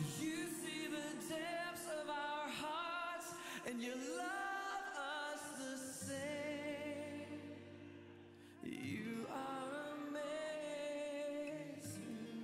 You see the depths of our hearts, and you love us the same. You are amazing.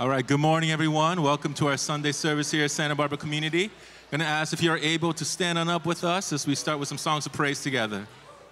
All right, good morning, everyone. Welcome to our Sunday service here at Santa Barbara Community. I'm going to ask if you're able to stand on up with us as we start with some songs of praise together.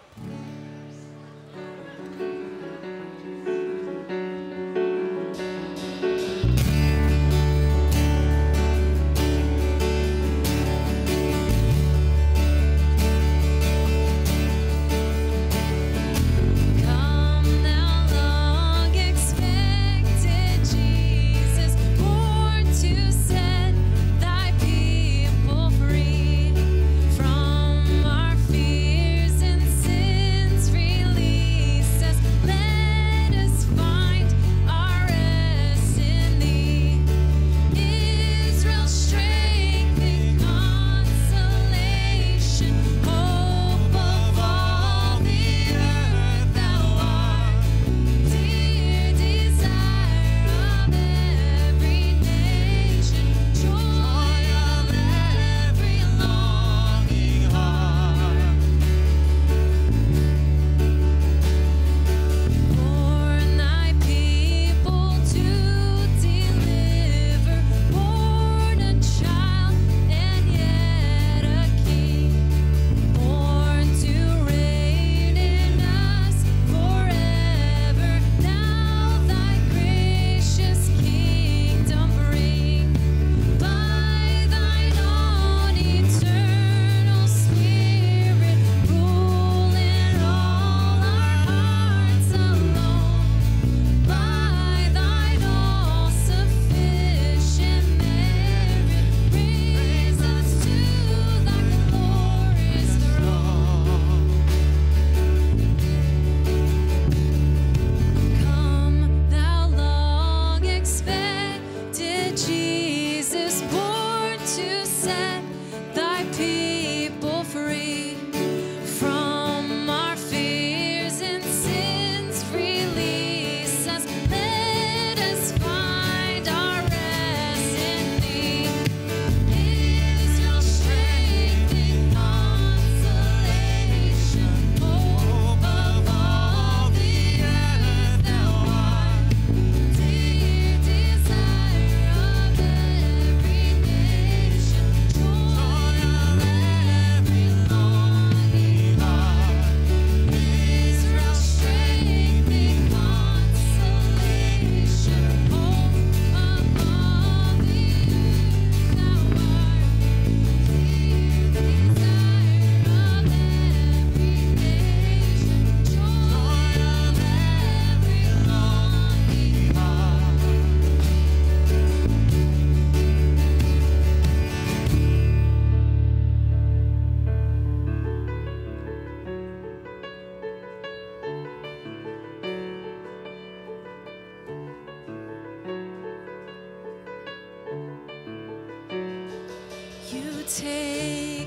Take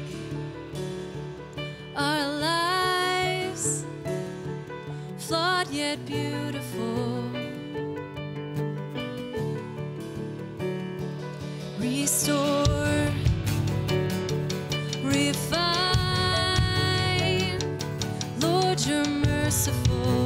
our lives, flawed yet beautiful, restore, refine, Lord, you're merciful.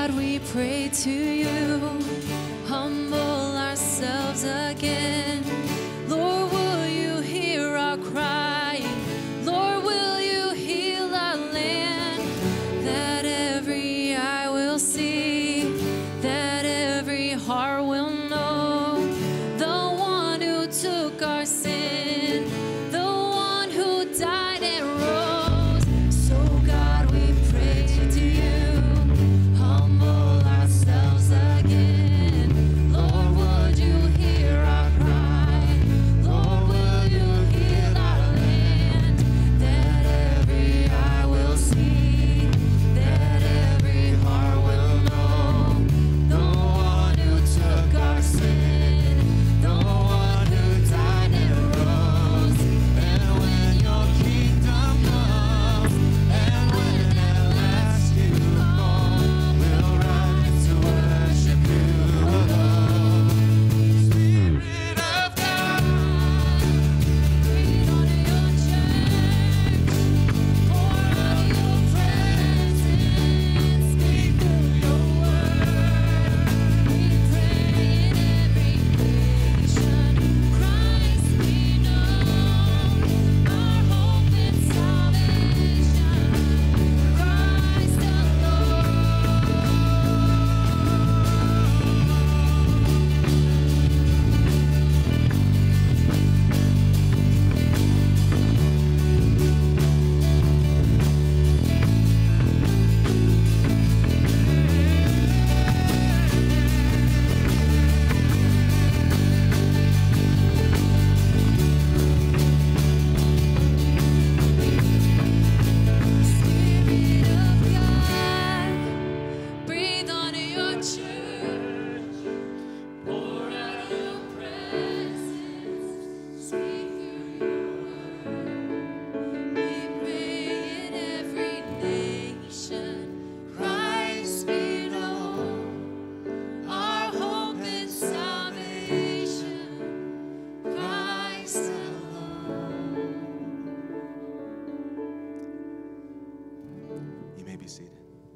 God, we pray to you, humble ourselves again. Lord, will you hear our cry? Lord, will you heal our land? That every eye will see, that every heart will know, the one who took our sin, the one who died and rose. So God, we pray to you, humble ourselves again. Lord, would you hear our cry? Lord, will you heal our land? That every eye will see, that every heart will know, the one who took our sin, the one who died and rose. And when your kingdom comes, and when at last you come, we'll rise to worship you alone. Spirit of God, breathe on your church, pour out your presence, speak through your word. We pray in every nation, Christ be known, our hope and salvation, Christ alone. Spirit of God, breathe on your church, pour out your presence, speak through your word. We pray in every nation, Christ be known, our hope and salvation, Christ alone. You may be seated.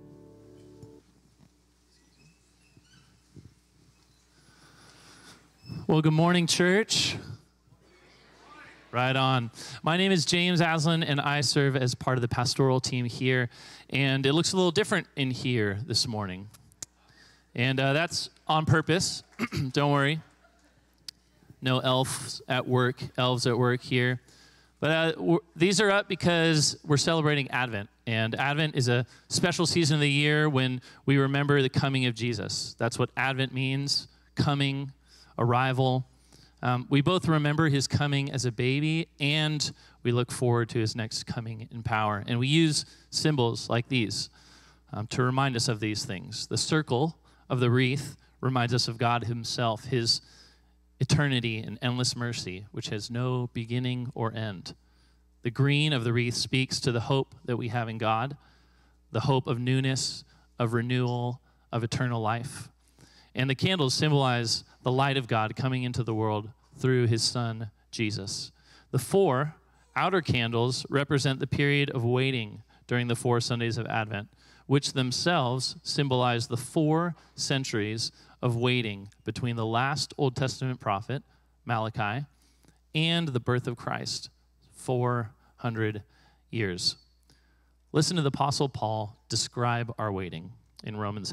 Well, good morning, church. Right on. My name is James Aslan, and I serve as part of the pastoral team here. And it looks a little different in here this morning. And that's on purpose. Don't worry. No elves at work here. But these are up because we're celebrating Advent. And Advent is a special season of the year when we remember the coming of Jesus. That's what Advent means, coming, arrival. We both remember his coming as a baby, and we look forward to his next coming in power. And we use symbols like these to remind us of these things. The circle of the wreath reminds us of God himself, his eternity and endless mercy, which has no beginning or end. The green of the wreath speaks to the hope that we have in God, the hope of newness, of renewal, of eternal life. And the candles symbolize the light of God coming into the world through his son, Jesus. The 4 outer candles represent the period of waiting during the 4 Sundays of Advent, which themselves symbolize the 4 centuries of waiting between the last Old Testament prophet, Malachi, and the birth of Christ, 400 years. Listen to the Apostle Paul describe our waiting in Romans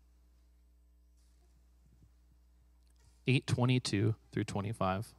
8:22 through 25.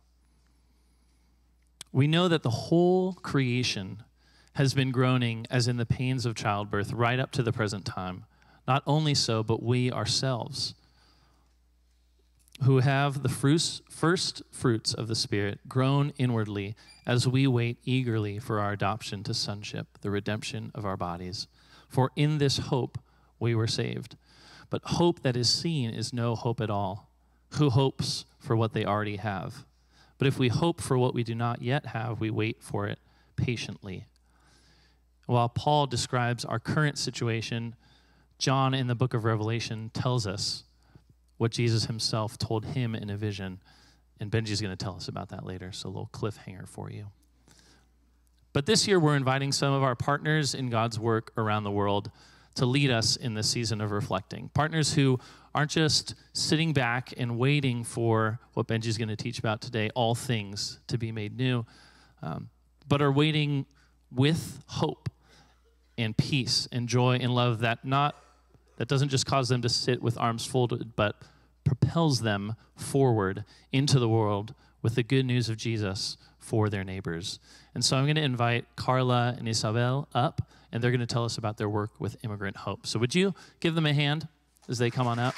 We know that the whole creation has been groaning as in the pains of childbirth right up to the present time. Not only so, but we ourselves, who have the first fruits of the Spirit, groan inwardly as we wait eagerly for our adoption to sonship, the redemption of our bodies. For in this hope we were saved. But hope that is seen is no hope at all. Who hopes for what they already have? But if we hope for what we do not yet have, we wait for it patiently. While Paul describes our current situation, John in the book of Revelation tells us what Jesus himself told him in a vision. And Benji's going to tell us about that later, so a little cliffhanger for you. But this year, we're inviting some of our partners in God's work around the world to lead us in this season of reflecting. Partners who aren't just sitting back and waiting for what Benji's going to teach about today, all things to be made new, but are waiting with hope and peace and joy and love that doesn't just cause them to sit with arms folded, but propels them forward into the world with the good news of Jesus for their neighbors. And so I'm going to invite Carla and Isabel up, and they're going to tell us about their work with Immigrant Hope. So would you give them a hand as they come on up?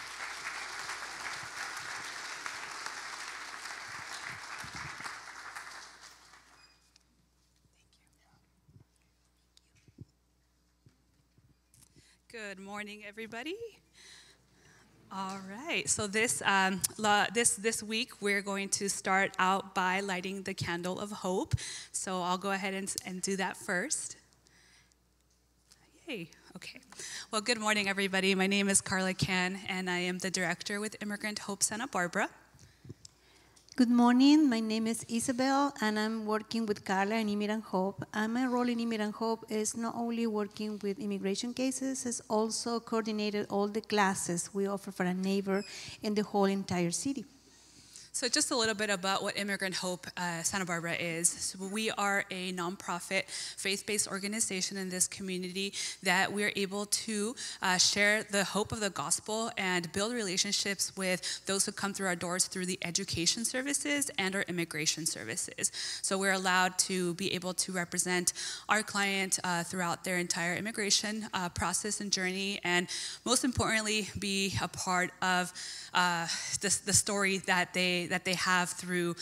Good morning, everybody. All right, so this week we're going to start out by lighting the candle of hope. So I'll go ahead and do that first. Yay, okay. Well, good morning, everybody. My name is Carla Can, and I am the director with Immigrant Hope Santa Barbara. Good morning, my name is Isabel, and I'm working with Carla in Immigrant Hope. And my role in Immigrant Hope is not only working with immigration cases, it's also coordinated all the classes we offer for a neighbor in the whole entire city. So just a little bit about what Immigrant Hope Santa Barbara is. So we are a nonprofit, faith-based organization in this community that we're able to share the hope of the gospel and build relationships with those who come through our doors through the education services and our immigration services. So we're allowed to be able to represent our client throughout their entire immigration process and journey, and most importantly, be a part of the story that they have through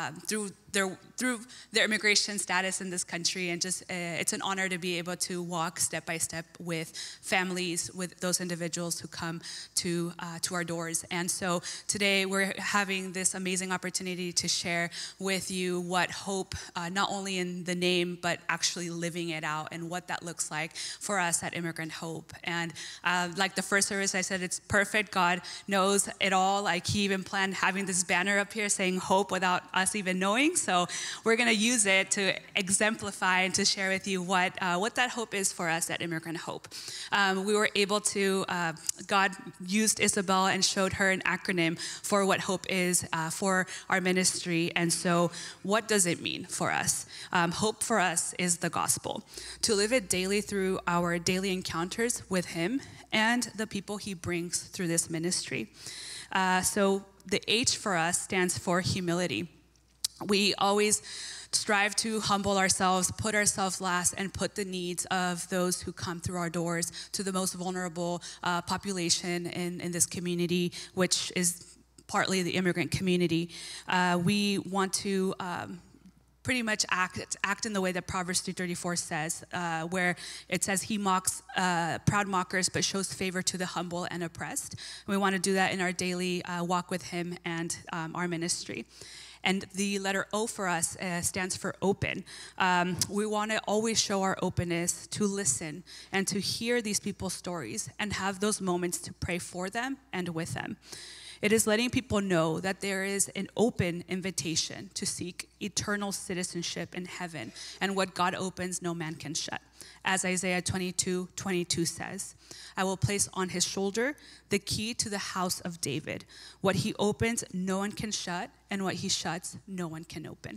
their immigration status in this country, and just it's an honor to be able to walk step by step with families, with those individuals who come to our doors. And so today we're having this amazing opportunity to share with you what hope, not only in the name, but actually living it out, and what that looks like for us at Immigrant Hope. And like the first service I said, it's perfect. God knows it all. Like He even planned having this banner up here saying hope without us even knowing. So we're going to use it to exemplify and to share with you what that hope is for us at Immigrant Hope. We were able to, God used Isabel and showed her an acronym for what hope is for our ministry. And so what does it mean for us? Hope for us is the gospel, to live it daily through our daily encounters with Him and the people He brings through this ministry. So the H for us stands for humility. We always strive to humble ourselves, put ourselves last, and put the needs of those who come through our doors to the most vulnerable population in this community, which is partly the immigrant community. We want to pretty much act in the way that Proverbs 3:34 says, where it says He mocks proud mockers but shows favor to the humble and oppressed. And we want to do that in our daily walk with Him and our ministry. And the letter O for us stands for open. We want to always show our openness to listen and to hear these people's stories and have those moments to pray for them and with them. It is letting people know that there is an open invitation to seek eternal citizenship in heaven, and what God opens, no man can shut. As Isaiah 22:22 says, I will place on His shoulder the key to the house of David. What He opens, no one can shut, and what He shuts, no one can open.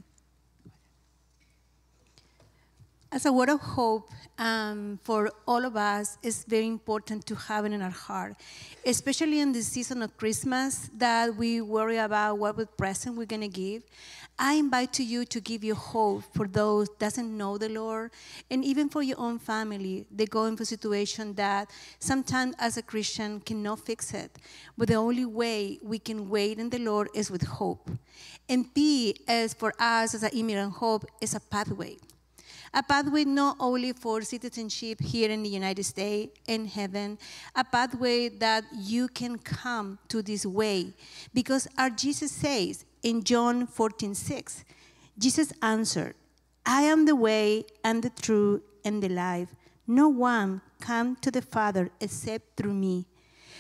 As a word of hope for all of us, it's very important to have it in our heart, especially in the season of Christmas that we worry about what present we're going to give. I invite you to give you hope for those that doesn't know the Lord, and even for your own family. They go into a situation that sometimes as a Christian cannot fix it. But the only way we can wait in the Lord is with hope. And P, as for us as an Immigrant Hope, is a pathway. A pathway not only for citizenship here in the United States, in heaven, a pathway that you can come to this way. Because our Jesus says in John 14:6, Jesus answered, I am the way and the truth and the life. No one comes to the Father except through me.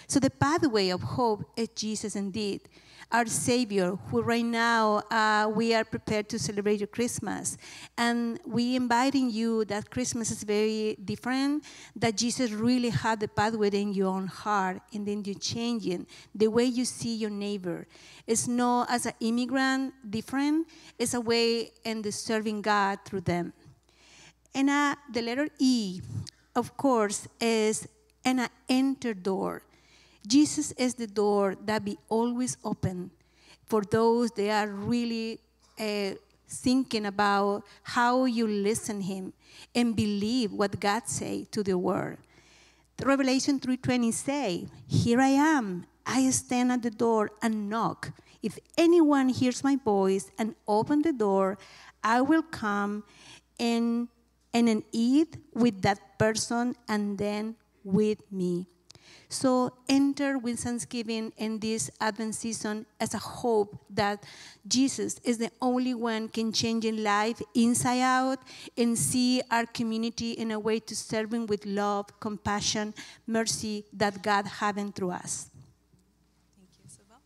So the pathway of hope is Jesus indeed, our Savior, who right now we are prepared to celebrate your Christmas. And we inviting you that Christmas is very different, that Jesus really had the pathway in your own heart, and then you're changing the way you see your neighbor. It's not as an immigrant different, it's a way in the serving God through them. And the letter E, of course, is an enter door. Jesus is the door that be always open for those that are really thinking about how you listen him and believe what God say to the word. Revelation 3:20 say, "Here I am, I stand at the door and knock. If anyone hears my voice and open the door, I will come and eat with that person and then with me." So enter with thanksgiving in this Advent season as a hope that Jesus is the only one can change in life inside out and see our community in a way to serve him with love, compassion, mercy that God having through us. Thank you, Isabel.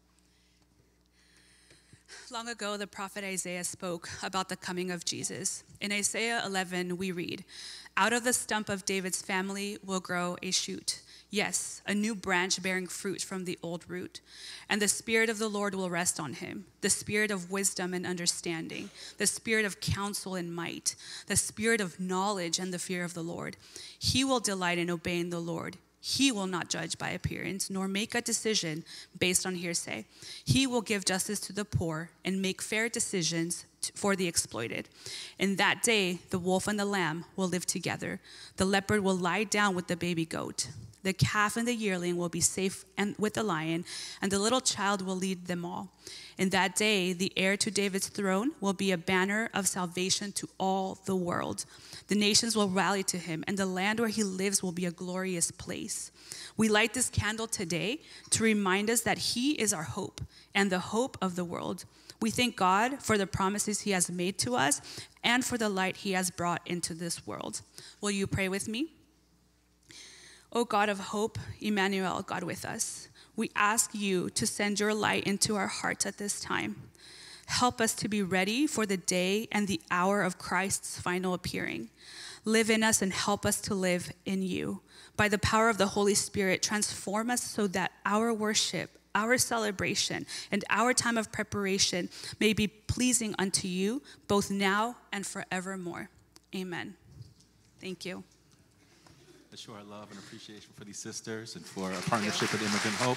Long ago, the prophet Isaiah spoke about the coming of Jesus. In Isaiah 11, we read, "Out of the stump of David's family will grow a shoot. Yes, a new branch bearing fruit from the old root. And the Spirit of the Lord will rest on him, the Spirit of wisdom and understanding, the Spirit of counsel and might, the Spirit of knowledge and the fear of the Lord. He will delight in obeying the Lord. He will not judge by appearance, nor make a decision based on hearsay. He will give justice to the poor and make fair decisions for the exploited. In that day, the wolf and the lamb will live together. The leopard will lie down with the baby goat. The calf and the yearling will be safe with the lion, and the little child will lead them all. In that day, the heir to David's throne will be a banner of salvation to all the world. The nations will rally to him, and the land where he lives will be a glorious place. We light this candle today to remind us that he is our hope and the hope of the world. We thank God for the promises he has made to us and for the light he has brought into this world. Will you pray with me? O God of hope, Emmanuel, God with us, we ask you to send your light into our hearts at this time. Help us to be ready for the day and the hour of Christ's final appearing. Live in us and help us to live in you. By the power of the Holy Spirit, transform us so that our worship, our celebration, and our time of preparation may be pleasing unto you, both now and forevermore. Amen. Thank you. Let's show our love and appreciation for these sisters and for our partnership with Immigrant Hope.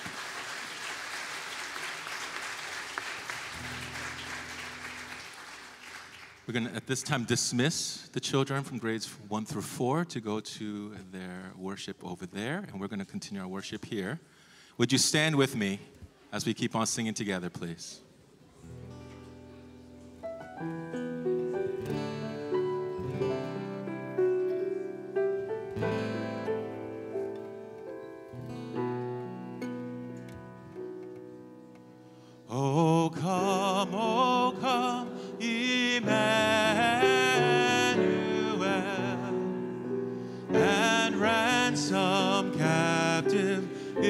We're going to, at this time, dismiss the children from grades 1 through 4 to go to their worship over there, and we're going to continue our worship here. Would you stand with me as we keep on singing together, please? Oh come, Emmanuel, and ransom captive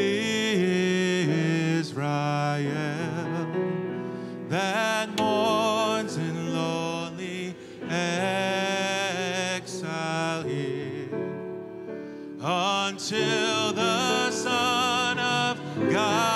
Israel that mourns in lonely exile here, until the Son of God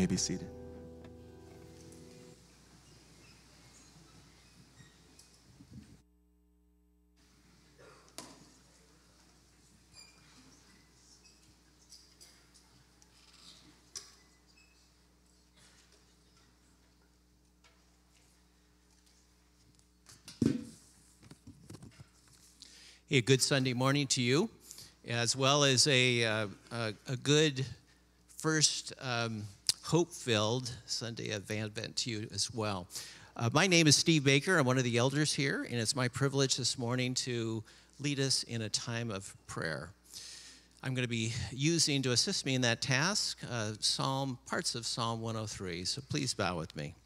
may be seated. A good Sunday morning to you, as well as a good first hope-filled Sunday of Advent to you as well. My name is Steve Baker. I'm one of the elders here, and it's my privilege this morning to lead us in a time of prayer. I'm going to be using, to assist me in that task, parts of Psalm 103, so please bow with me.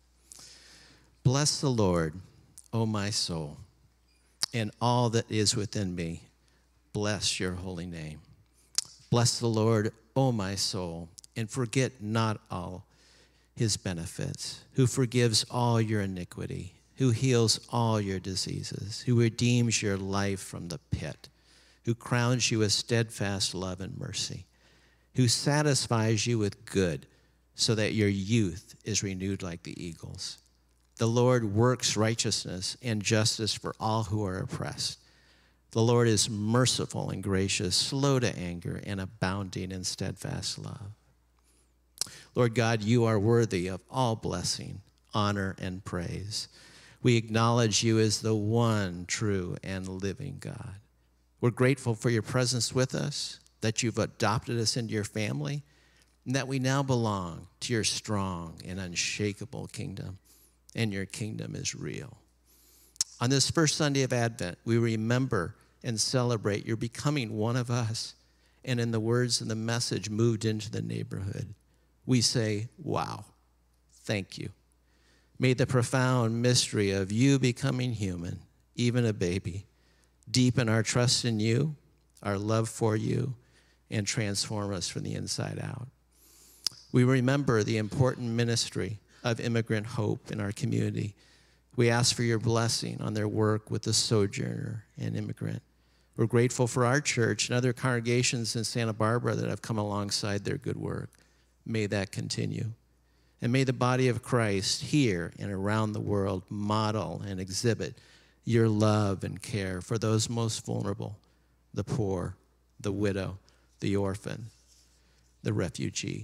Bless the Lord, O my soul, and all that is within me. Bless your holy name. Bless the Lord, O my soul, and forget not all his benefits, who forgives all your iniquity, who heals all your diseases, who redeems your life from the pit, who crowns you with steadfast love and mercy, who satisfies you with good, so that your youth is renewed like the eagles. The Lord works righteousness and justice for all who are oppressed. The Lord is merciful and gracious, slow to anger, and abounding in steadfast love. Lord God, you are worthy of all blessing, honor, and praise. We acknowledge you as the one true and living God. We're grateful for your presence with us, that you've adopted us into your family, and that we now belong to your strong and unshakable kingdom. And your kingdom is real. On this first Sunday of Advent, we remember and celebrate your becoming one of us. And in the words of the message, moved into the neighborhood. We say, wow, thank you. May the profound mystery of you becoming human, even a baby, deepen our trust in you, our love for you, and transform us from the inside out. We remember the important ministry of Immigrant Hope in our community. We ask for your blessing on their work with the sojourner and immigrant. We're grateful for our church and other congregations in Santa Barbara that have come alongside their good work. May that continue. And may the body of Christ here and around the world model and exhibit your love and care for those most vulnerable, the poor, the widow, the orphan, the refugee.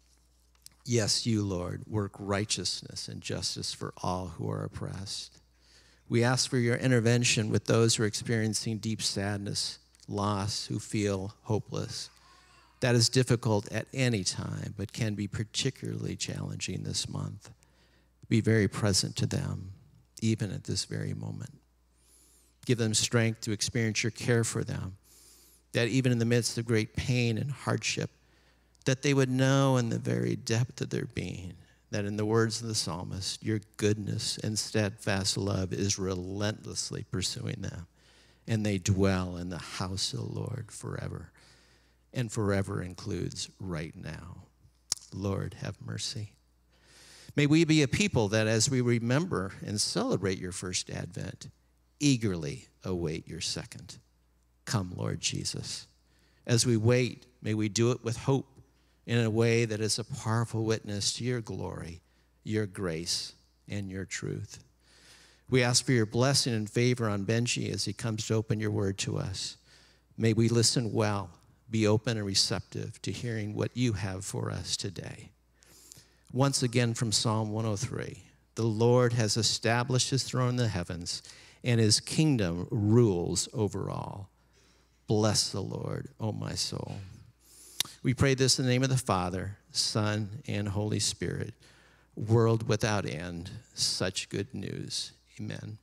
Yes, you, Lord, work righteousness and justice for all who are oppressed. We ask for your intervention with those who are experiencing deep sadness, loss, who feel hopeless. That is difficult at any time, but can be particularly challenging this month. Be very present to them, even at this very moment. Give them strength to experience your care for them, that even in the midst of great pain and hardship, that they would know in the very depth of their being that in the words of the psalmist, your goodness and steadfast love is relentlessly pursuing them, and they dwell in the house of the Lord forever. And forever includes right now. Lord, have mercy. May we be a people that as we remember and celebrate your first Advent, eagerly await your second. Come, Lord Jesus. As we wait, may we do it with hope, in a way that is a powerful witness to your glory, your grace, and your truth. We ask for your blessing and favor on Benji as he comes to open your word to us. May we listen well, be open and receptive to hearing what you have for us today. Once again from Psalm 103, the Lord has established his throne in the heavens, and his kingdom rules over all. Bless the Lord, O my soul. We pray this in the name of the Father, Son, and Holy Spirit. World without end, such good news. Amen.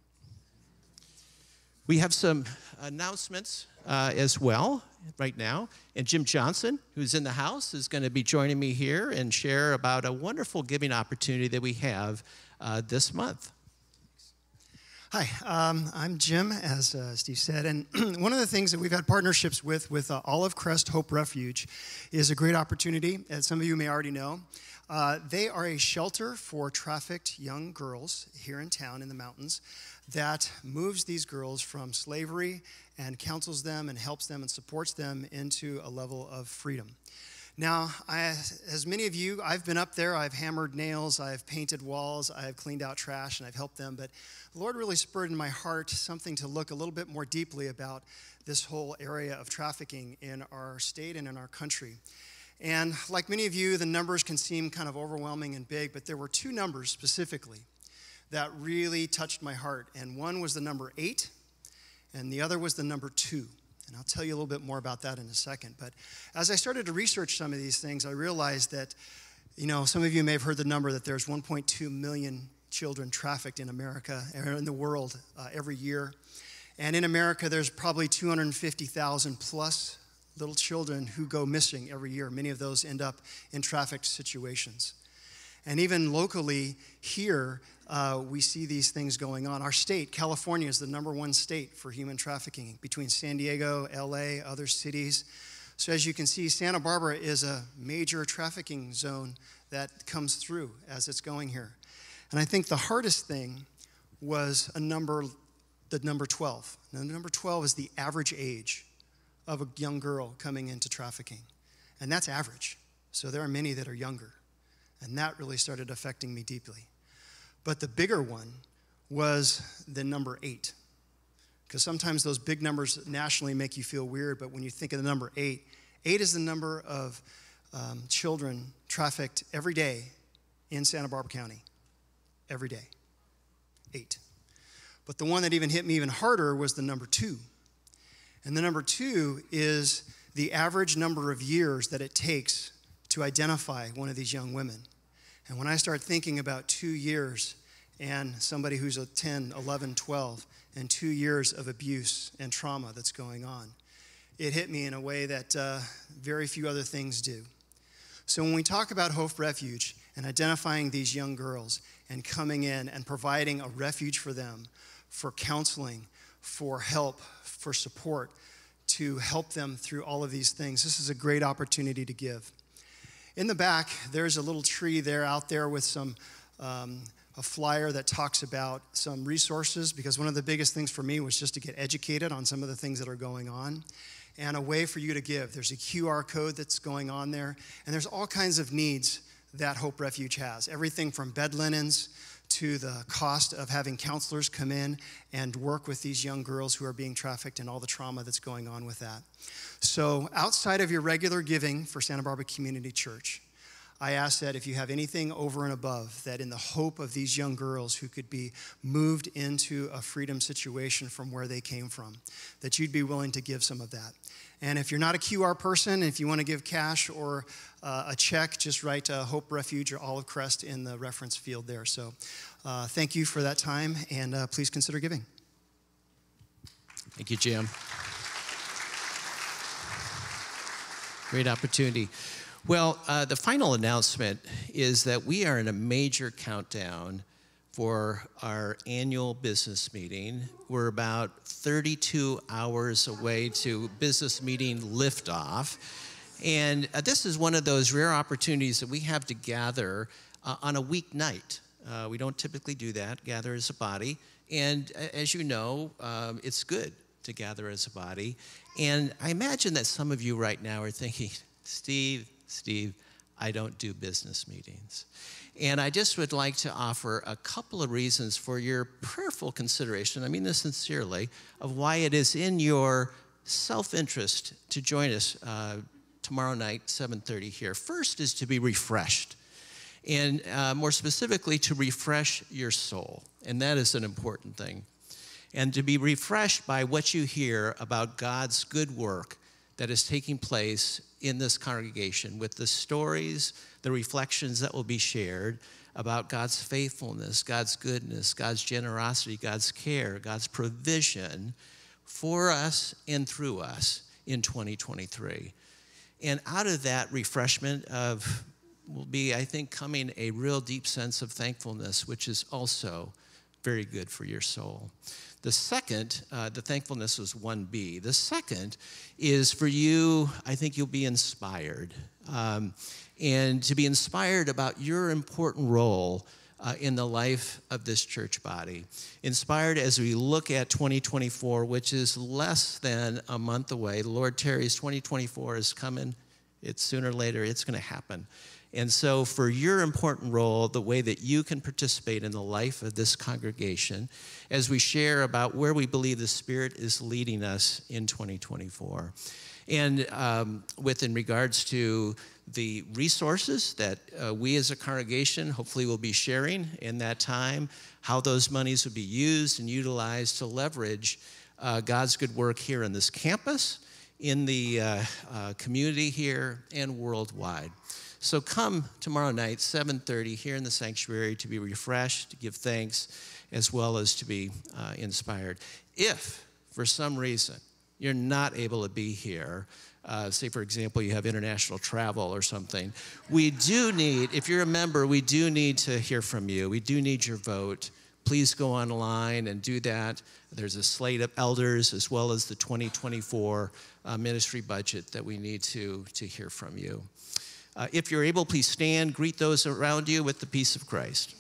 We have some announcements as well right now. And Jim Johnson, who's in the house, is going to be joining me here and share about a wonderful giving opportunity that we have this month. Hi, I'm Jim, as Steve said, and one of the things that we've had partnerships with Olive Crest Hope Refuge is a great opportunity, as some of you may already know. They are a shelter for trafficked young girls here in town in the mountains that moves these girls from slavery and counsels them and helps them and supports them into a level of freedom. Now, as many of you, I've been up there, I've hammered nails, I've painted walls, I've cleaned out trash, and I've helped them, but the Lord really spurred in my heart something to look a little bit more deeply about this whole area of trafficking in our state and in our country. And like many of you, the numbers can seem kind of overwhelming and big, but there were two numbers specifically that really touched my heart. And one was the number 8, and the other was the number 2. And I'll tell you a little bit more about that in a second. But as I started to research some of these things, I realized that, some of you may have heard the number that there's 1.2 million children trafficked in America, or in the world, every year. And in America, there's probably 250,000 plus little children who go missing every year. Many of those end up in trafficked situations. And even locally here, we see these things going on. Our state, California, is the number 1 state for human trafficking between San Diego, LA, other cities. So as you can see, Santa Barbara is a major trafficking zone that comes through as it's going here. And I think the hardest thing was the number 12. Now, number 12 is the average age of a young girl coming into trafficking. And that's average. So there are many that are younger. And that really started affecting me deeply. But the bigger one was the number 8. Because sometimes those big numbers nationally make you feel weird, but when you think of the number 8, 8 is the number of children trafficked every day in Santa Barbara County. Every day. 8. But the one that even hit me even harder was the number 2. And the number 2 is the average number of years that it takes to identify one of these young women. And when I start thinking about 2 years and somebody who's a 10, 11, 12, and 2 years of abuse and trauma that's going on, it hit me in a way that very few other things do. So when we talk about Hope Refuge and identifying these young girls and coming in and providing a refuge for them, for counseling, for help, for support, to help them through all of these things, this is a great opportunity to give. In the back, there's a little tree there out there with some a flyer that talks about some resources, because one of the biggest things for me was just to get educated on some of the things that are going on and a way for you to give. There's a QR code that's going on there, and there's all kinds of needs that Hope Refuge has. Everything from bed linens to the cost of having counselors come in and work with these young girls who are being trafficked and all the trauma that's going on with that. So outside of your regular giving for Santa Barbara Community Church, I ask that if you have anything over and above, that in the hope of these young girls who could be moved into a freedom situation from where they came from, that you'd be willing to give some of that. And if you're not a QR person, if you want to give cash or a check, just write Hope Refuge or Olive Crest in the reference field there. So thank you for that time, and please consider giving. Thank you, Jim. Great opportunity. Well, the final announcement is that we are in a major countdown for our annual business meeting. We're about 32 hours away to business meeting liftoff. And this is one of those rare opportunities that we have to gather on a weeknight. We don't typically do that, gather as a body. And as you know, it's good to gather as a body. And I imagine that some of you right now are thinking, Steve, I don't do business meetings. And I just would like to offer a couple of reasons for your prayerful consideration, I mean this sincerely, of why it is in your self-interest to join us tomorrow night, 7:30 here. First is to be refreshed, and more specifically, to refresh your soul. And that is an important thing. And to be refreshed by what you hear about God's good work that is taking place in this congregation, with the stories, the reflections that will be shared about God's faithfulness, God's goodness, God's generosity, God's care, God's provision for us and through us in 2023. And out of that refreshment will be, I think, coming a real deep sense of thankfulness, which is also very good for your soul. The second, the thankfulness was 1B. The second is for you, I think you'll be inspired. And to be inspired about your important role in the life of this church body. Inspired as we look at 2024, which is less than a month away. The Lord tarries, 2024 is coming It's sooner or later, it's going to happen. And so for your important role, the way that you can participate in the life of this congregation as we share about where we believe the Spirit is leading us in 2024. And in regards to the resources that we as a congregation hopefully will be sharing in that time, how those monies will be used and utilized to leverage God's good work here in this campus, in the community here, and worldwide. So come tomorrow night, 7:30, here in the sanctuary to be refreshed, to give thanks, as well as to be inspired. If, for some reason, you're not able to be here, say, for example, you have international travel or something, we do need, if you're a member, we do need to hear from you. We do need your vote. Please go online and do that. There's a slate of elders as well as the 2024 ministry budget that we need to hear from you. If you're able, please stand, greet those around you with the peace of Christ.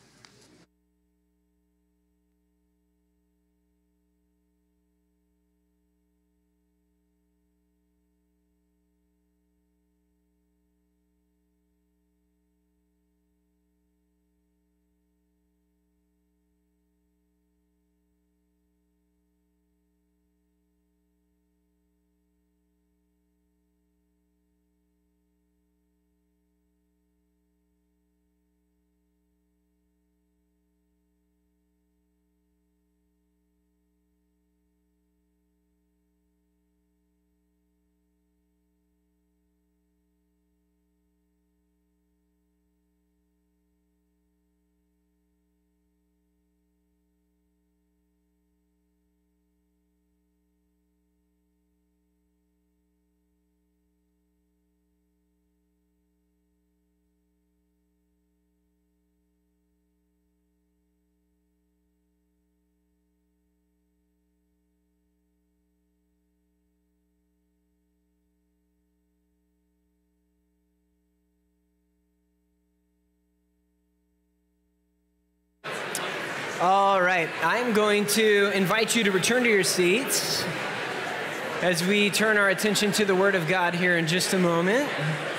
All right, I'm going to invite you to return to your seats as we turn our attention to the Word of God here in just a moment.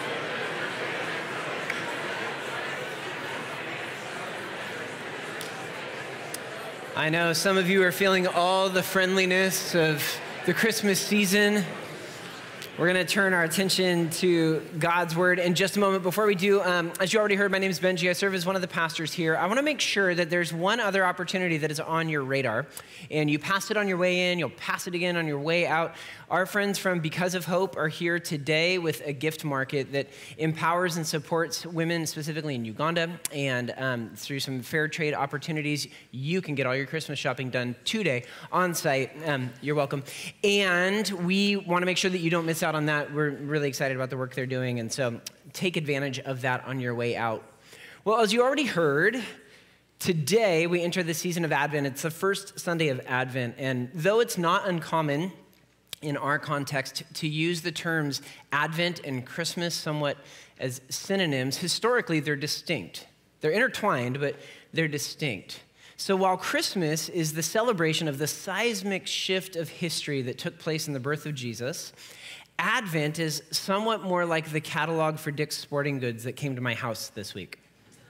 I know some of you are feeling all the friendliness of the Christmas season. We're going to turn our attention to God's Word in just a moment. Before we do, as you already heard, my name is Benji. I serve as one of the pastors here. I want to make sure that there's one other opportunity that is on your radar, and you passed it on your way in. You'll pass it again on your way out. Our friends from Because of Hope are here today with a gift market that empowers and supports women, specifically in Uganda, and through some fair trade opportunities, you can get all your Christmas shopping done today on site. You're welcome. And we want to make sure that you don't miss out on that. We're really excited about the work they're doing, and so take advantage of that on your way out. Well, as you already heard, today we enter the season of Advent. It's the first Sunday of Advent, and though it's not uncommon in our context to use the terms Advent and Christmas somewhat as synonyms, historically they're distinct. They're intertwined, but they're distinct. So while Christmas is the celebration of the seismic shift of history that took place in the birth of Jesus, Advent is somewhat more like the catalog for Dick's Sporting Goods that came to my house this week.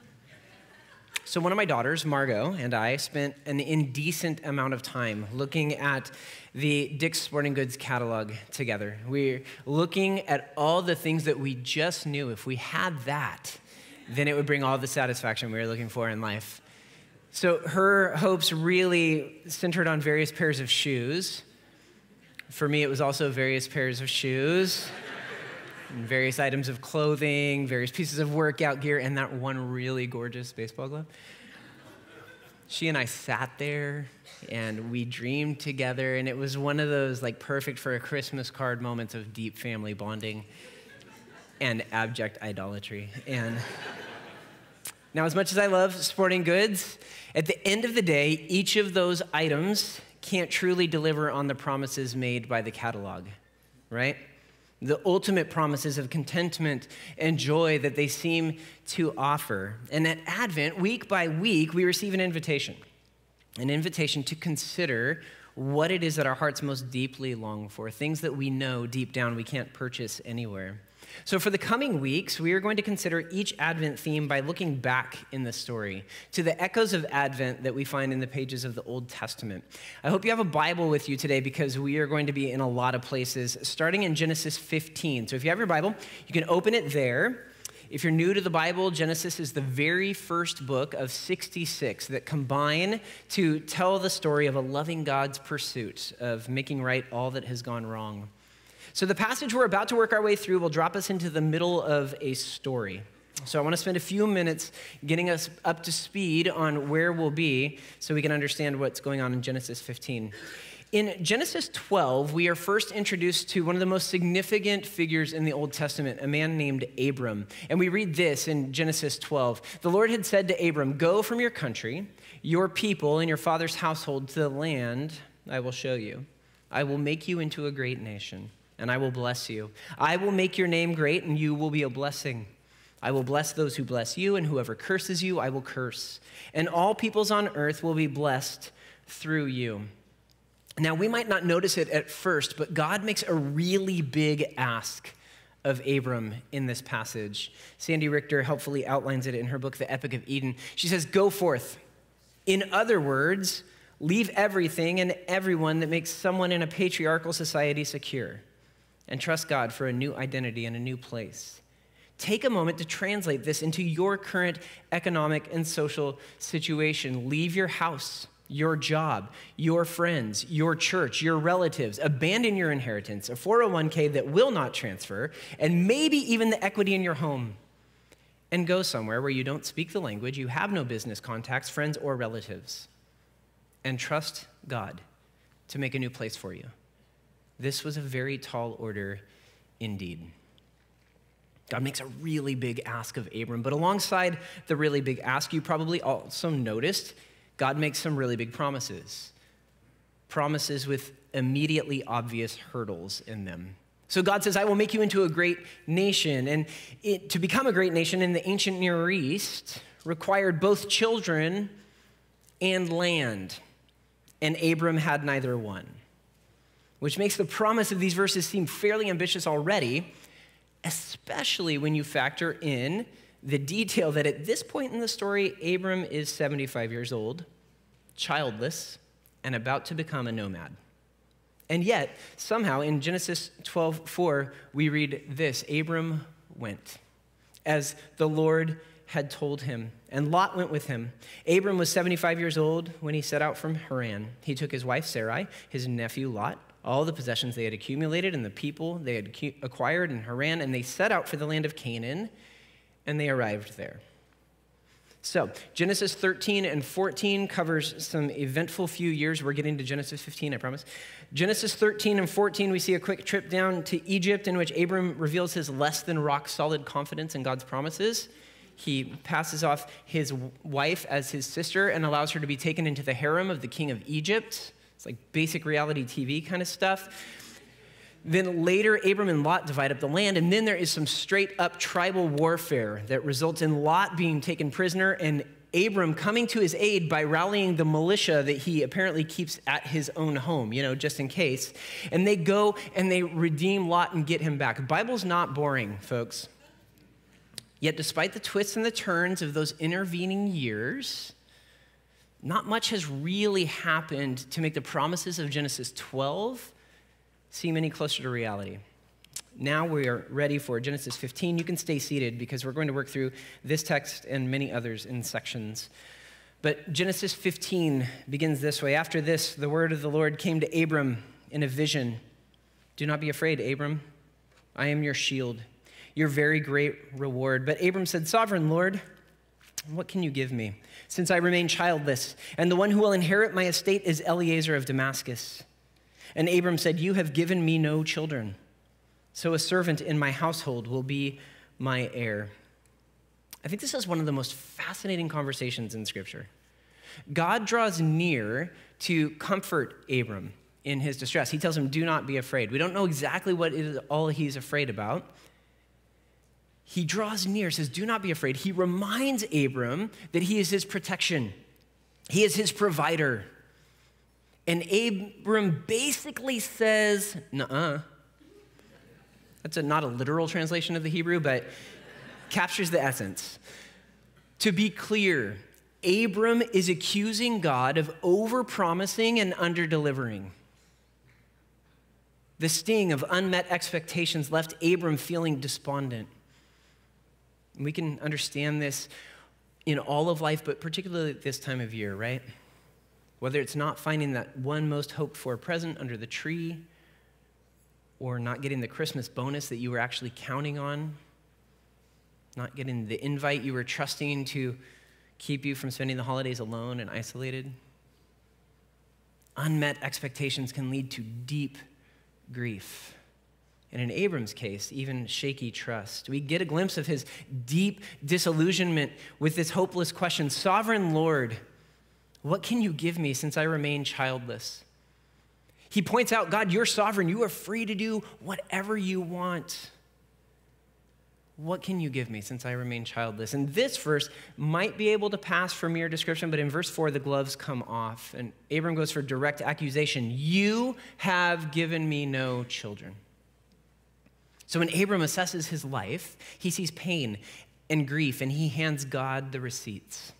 So one of my daughters, Margot, and I spent an indecent amount of time looking at the Dick's Sporting Goods catalog together. We're looking at all the things that we just knew if we had that, then it would bring all the satisfaction we were looking for in life. So her hopes really centered on various pairs of shoes. For me, it was also various pairs of shoes, and various items of clothing, various pieces of workout gear, and that one really gorgeous baseball glove. She and I sat there, and we dreamed together, and it was one of those like perfect for a Christmas card moments of deep family bonding and abject idolatry. And now, as much as I love sporting goods, at the end of the day, each of those items can't truly deliver on the promises made by the catalog, right? The ultimate promises of contentment and joy that they seem to offer. And at Advent, week by week, we receive an invitation to consider what it is that our hearts most deeply long for, things that we know deep down we can't purchase anywhere. So for the coming weeks, we are going to consider each Advent theme by looking back in the story to the echoes of Advent that we find in the pages of the Old Testament. I hope you have a Bible with you today because we are going to be in a lot of places, starting in Genesis 15. So if you have your Bible, you can open it there. If you're new to the Bible, Genesis is the very first book of 66 that combine to tell the story of a loving God's pursuit of making right all that has gone wrong. So the passage we're about to work our way through will drop us into the middle of a story. So I want to spend a few minutes getting us up to speed on where we'll be so we can understand what's going on in Genesis 15. In Genesis 12, we are first introduced to one of the most significant figures in the Old Testament, a man named Abram. And we read this in Genesis 12. The Lord had said to Abram, "Go from your country, your people, and your father's household to the land I will show you. I will make you into a great nation, and I will bless you. I will make your name great, and you will be a blessing. I will bless those who bless you, and whoever curses you, I will curse. And all peoples on earth will be blessed through you." Now, we might not notice it at first, but God makes a really big ask of Abram in this passage. Sandy Richter helpfully outlines it in her book, The Epic of Eden. She says, "Go forth. In other words, leave everything and everyone that makes someone in a patriarchal society secure, and trust God for a new identity and a new place. Take a moment to translate this into your current economic and social situation. Leave your house, your job, your friends, your church, your relatives. Abandon your inheritance, a 401k that will not transfer, and maybe even the equity in your home. And go somewhere where you don't speak the language, you have no business contacts, friends, or relatives. And trust God to make a new place for you." This was a very tall order indeed. God makes a really big ask of Abram, but alongside the really big ask, you probably also noticed God makes some really big promises. Promises with immediately obvious hurdles in them. So God says, "I will make you into a great nation." And to become a great nation in the ancient Near East required both children and land. And Abram had neither one, which makes the promise of these verses seem fairly ambitious already, especially when you factor in the detail that at this point in the story, Abram is 75 years old, childless, and about to become a nomad. And yet, somehow in Genesis 12:4, we read this: Abram went, as the Lord had told him, and Lot went with him. Abram was 75 years old when he set out from Haran. He took his wife Sarai, his nephew Lot, all the possessions they had accumulated, and the people they had acquired in Haran, and they set out for the land of Canaan, and they arrived there. So, Genesis 13 and 14 covers some eventful few years. We're getting to Genesis 15, I promise. Genesis 13 and 14, we see a quick trip down to Egypt in which Abram reveals his less than rock-solid confidence in God's promises. He passes off his wife as his sister and allows her to be taken into the harem of the king of Egypt. It's like basic reality TV kind of stuff. Then later, Abram and Lot divide up the land, and then there is some straight-up tribal warfare that results in Lot being taken prisoner and Abram coming to his aid by rallying the militia that he apparently keeps at his own home, just in case. And they go and they redeem Lot and get him back. The Bible's not boring, folks. Yet despite the twists and the turns of those intervening years, not much has really happened to make the promises of Genesis 12 seem any closer to reality. Now we are ready for Genesis 15. You can stay seated because we're going to work through this text and many others in sections. But Genesis 15 begins this way. After this, the word of the Lord came to Abram in a vision. "Do not be afraid, Abram. I am your shield, your very great reward." But Abram said, "Sovereign Lord, what can you give me, since I remain childless, and the one who will inherit my estate is Eliezer of Damascus?" And Abram said, "You have given me no children, so a servant in my household will be my heir." I think this is one of the most fascinating conversations in Scripture. God draws near to comfort Abram in his distress. He tells him, "Do not be afraid." We don't know exactly what it is all he's afraid about. He draws near, says, "Do not be afraid." He reminds Abram that he is his protection. He is his provider. And Abram basically says, "Nuh-uh. That's not a literal translation of the Hebrew, but captures the essence. To be clear, Abram is accusing God of overpromising and underdelivering. The sting of unmet expectations left Abram feeling despondent. We can understand this in all of life, but particularly at this time of year, right? Whether it's not finding that one most hoped for present under the tree, or not getting the Christmas bonus that you were actually counting on, not getting the invite you were trusting to keep you from spending the holidays alone and isolated. Unmet expectations can lead to deep grief. And in Abram's case, even shaky trust. We get a glimpse of his deep disillusionment with this hopeless question, Sovereign Lord, what can you give me since I remain childless? He points out, God, you're sovereign. You are free to do whatever you want. What can you give me since I remain childless? And this verse might be able to pass for mere description, but in verse 4, the gloves come off. And Abram goes for direct accusation. You have given me no children. So when Abram assesses his life, he sees pain and grief, and he hands God the receipts.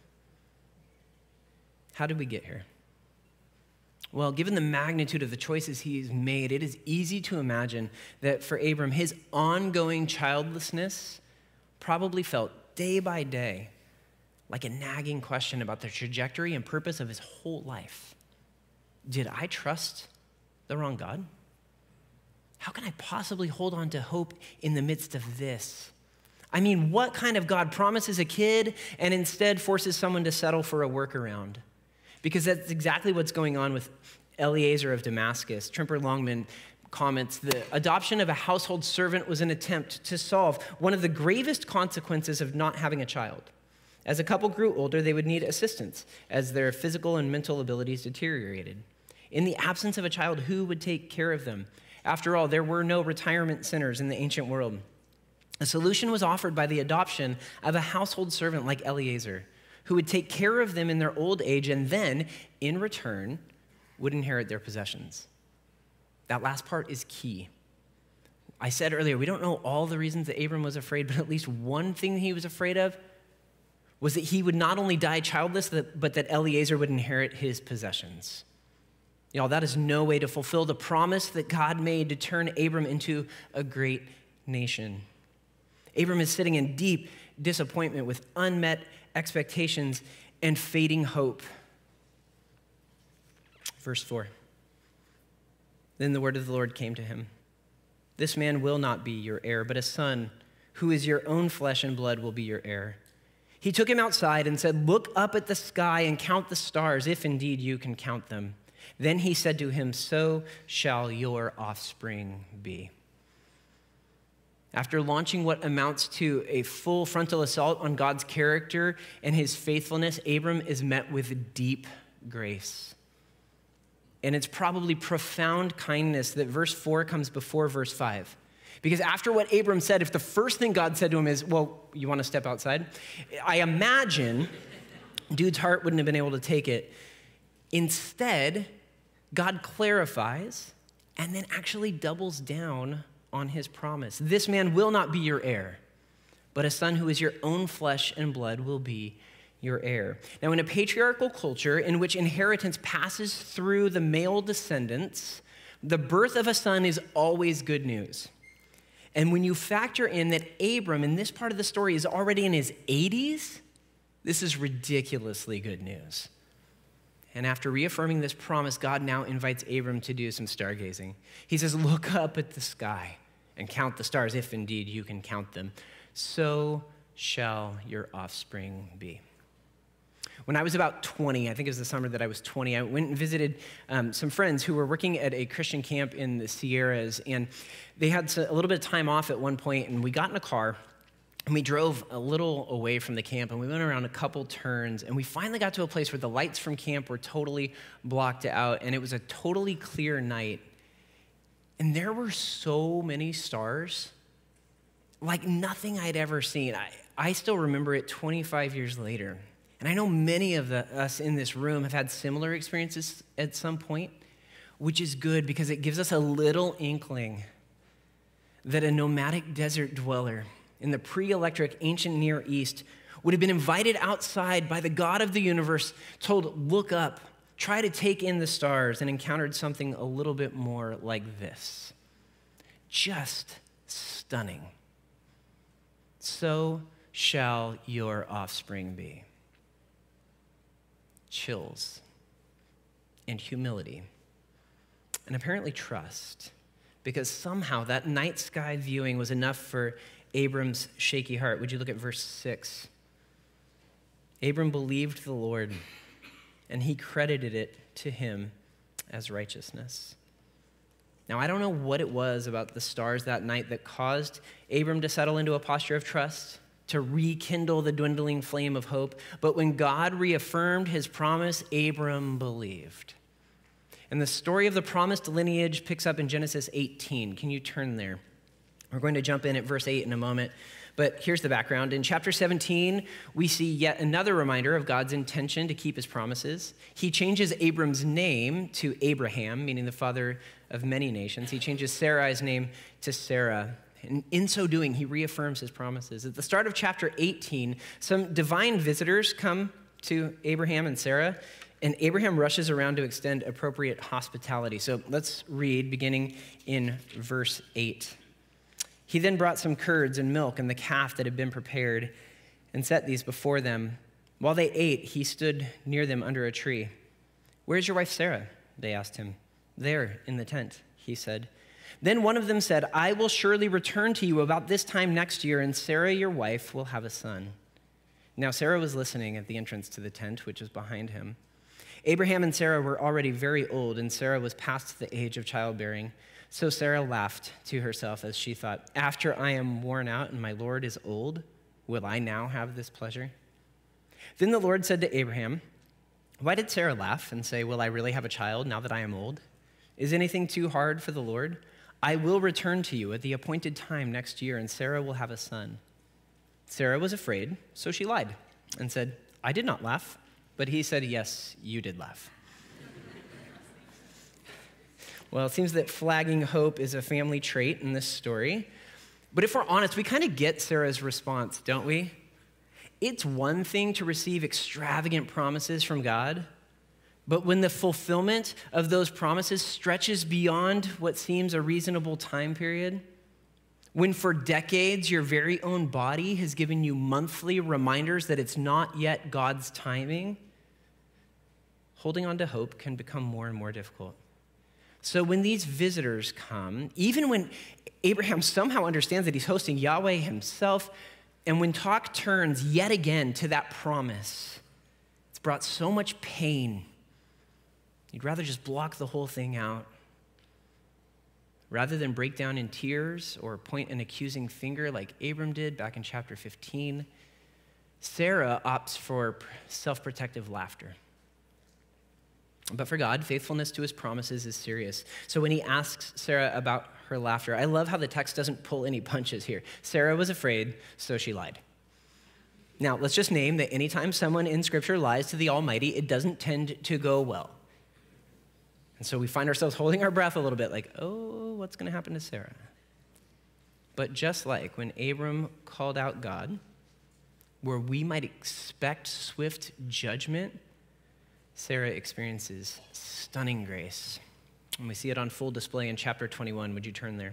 How did we get here? Well, given the magnitude of the choices he's made, it is easy to imagine that for Abram, his ongoing childlessness probably felt day by day like a nagging question about the trajectory and purpose of his whole life. Did I trust the wrong God? How can I possibly hold on to hope in the midst of this? I mean, what kind of God promises a kid and instead forces someone to settle for a workaround? Because that's exactly what's going on with Eliezer of Damascus. Trimper Longman comments, the adoption of a household servant was an attempt to solve one of the gravest consequences of not having a child. As a couple grew older, they would need assistance as their physical and mental abilities deteriorated. In the absence of a child, who would take care of them? After all, there were no retirement centers in the ancient world. A solution was offered by the adoption of a household servant like Eliezer, who would take care of them in their old age and then, in return, would inherit their possessions. That last part is key. I said earlier, we don't know all the reasons that Abram was afraid, but at least one thing he was afraid of was that he would not only die childless, but that Eliezer would inherit his possessions. Y'all, that is no way to fulfill the promise that God made to turn Abram into a great nation. Abram is sitting in deep disappointment with unmet expectations and fading hope. Verse 4. Then the word of the Lord came to him. This man will not be your heir, but a son who is your own flesh and blood will be your heir. He took him outside and said, look up at the sky and count the stars, if indeed you can count them. Then he said to him, so shall your offspring be. After launching what amounts to a full frontal assault on God's character and his faithfulness, Abram is met with deep grace. And it's probably profound kindness that verse 4 comes before verse 5. Because after what Abram said, if the first thing God said to him is, well, you want to step outside? I imagine dude's heart wouldn't have been able to take it. Instead, God clarifies and then actually doubles down on his promise. This man will not be your heir, but a son who is your own flesh and blood will be your heir. Now, in a patriarchal culture in which inheritance passes through the male descendants, the birth of a son is always good news. And when you factor in that Abram, in this part of the story, is already in his 80s, this is ridiculously good news. And after reaffirming this promise, God now invites Abram to do some stargazing. He says, look up at the sky and count the stars, if indeed you can count them. So shall your offspring be. When I was about 20, I think it was the summer that I was 20, I went and visited some friends who were working at a Christian camp in the Sierras, and they had a little bit of time off at one point, and we got in a car, and we drove a little away from the camp, and we went around a couple turns, and we finally got to a place where the lights from camp were totally blocked out, and it was a totally clear night. And there were so many stars, like nothing I'd ever seen. I still remember it 25 years later. And I know many of us in this room have had similar experiences at some point, which is good because it gives us a little inkling that a nomadic desert dweller in the pre-electric ancient Near East would have been invited outside by the God of the universe, told, look up, try to take in the stars, and encountered something a little bit more like this. Just stunning. So shall your offspring be. Chills and humility and apparently trust, because somehow that night sky viewing was enough for Abram's shaky heart. Would you look at verse 6? Abram believed the Lord, and he credited it to him as righteousness. Now, I don't know what it was about the stars that night that caused Abram to settle into a posture of trust, to rekindle the dwindling flame of hope, but when God reaffirmed his promise, Abram believed. And the story of the promised lineage picks up in Genesis 18. Can you turn there? We're going to jump in at verse 8 in a moment. But here's the background. In chapter 17, we see yet another reminder of God's intention to keep his promises. He changes Abram's name to Abraham, meaning the father of many nations. He changes Sarai's name to Sarah. And in so doing, he reaffirms his promises. At the start of chapter 18, some divine visitors come to Abraham and Sarah, and Abraham rushes around to extend appropriate hospitality. So let's read, beginning in verse 8. He then brought some curds and milk and the calf that had been prepared and set these before them. While they ate, he stood near them under a tree. "Where's your wife Sarah?" they asked him. "There, in the tent," he said. Then one of them said, "I will surely return to you about this time next year, and Sarah, your wife, will have a son." Now Sarah was listening at the entrance to the tent, which was behind him. Abraham and Sarah were already very old, and Sarah was past the age of childbearing. So Sarah laughed to herself as she thought, "After I am worn out and my Lord is old, will I now have this pleasure?" Then the Lord said to Abraham, "Why did Sarah laugh and say, 'Will I really have a child now that I am old?' Is anything too hard for the Lord? I will return to you at the appointed time next year, and Sarah will have a son." Sarah was afraid, so she lied and said, "I did not laugh." But he said, "Yes, you did laugh." Well, it seems that flagging hope is a family trait in this story. But if we're honest, we kind of get Sarah's response, don't we? It's one thing to receive extravagant promises from God, but when the fulfillment of those promises stretches beyond what seems a reasonable time period, when for decades your very own body has given you monthly reminders that it's not yet God's timing, holding on to hope can become more and more difficult. So when these visitors come, even when Abraham somehow understands that he's hosting Yahweh himself, and when talk turns yet again to that promise, it's brought so much pain. You'd rather just block the whole thing out. Rather than break down in tears or point an accusing finger like Abram did back in chapter 15, Sarah opts for self-protective laughter. But for God, faithfulness to his promises is serious. So when he asks Sarah about her laughter, I love how the text doesn't pull any punches here. Sarah was afraid, so she lied. Now, let's just name that anytime someone in Scripture lies to the Almighty, it doesn't tend to go well. And so we find ourselves holding our breath a little bit like, oh, what's going to happen to Sarah? But just like when Abram called out God, where we might expect swift judgment, Sarah experiences stunning grace. And we see it on full display in chapter 21. Would you turn there?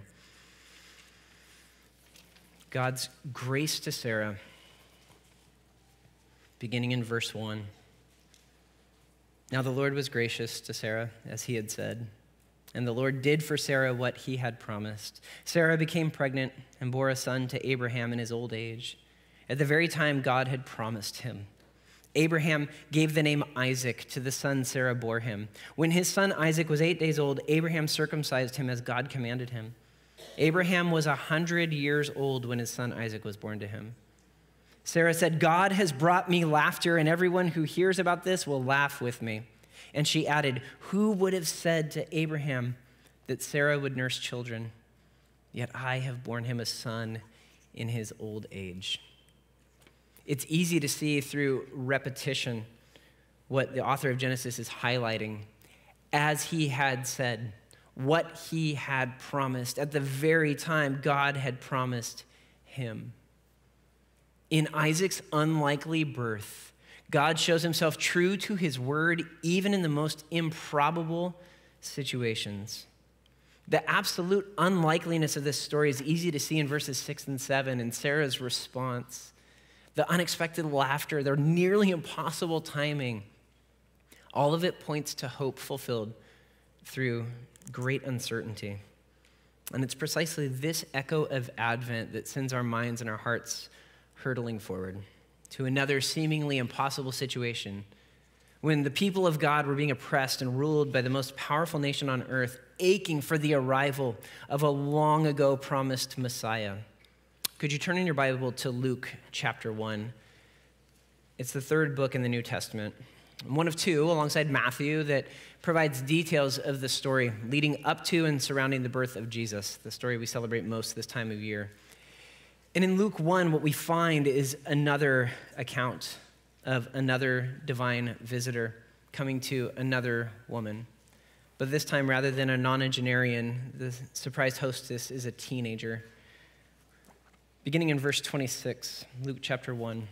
God's grace to Sarah, beginning in verse 1. Now the Lord was gracious to Sarah, as he had said, and the Lord did for Sarah what he had promised. Sarah became pregnant and bore a son to Abraham in his old age, at the very time God had promised him. Abraham gave the name Isaac to the son Sarah bore him. When his son Isaac was 8 days old, Abraham circumcised him as God commanded him. Abraham was 100 years old when his son Isaac was born to him. Sarah said, "God has brought me laughter, and everyone who hears about this will laugh with me." And she added, "Who would have said to Abraham that Sarah would nurse children? Yet I have borne him a son in his old age." It's easy to see through repetition what the author of Genesis is highlighting. As he had said, what he had promised at the very time God had promised him. In Isaac's unlikely birth, God shows himself true to his word, even in the most improbable situations. The absolute unlikeliness of this story is easy to see in verses 6 and 7, and Sarah's response, the unexpected laughter, their nearly impossible timing. All of it points to hope fulfilled through great uncertainty. And it's precisely this echo of Advent that sends our minds and our hearts hurtling forward to another seemingly impossible situation when the people of God were being oppressed and ruled by the most powerful nation on earth, aching for the arrival of a long ago promised Messiah. Could you turn in your Bible to Luke chapter 1? It's the third book in the New Testament. One of two, alongside Matthew, that provides details of the story leading up to and surrounding the birth of Jesus, the story we celebrate most this time of year. And in Luke 1, what we find is another account of another divine visitor coming to another woman. But this time, rather than a nonagenarian, the surprised hostess is a teenager. Beginning in verse 26, Luke chapter 1.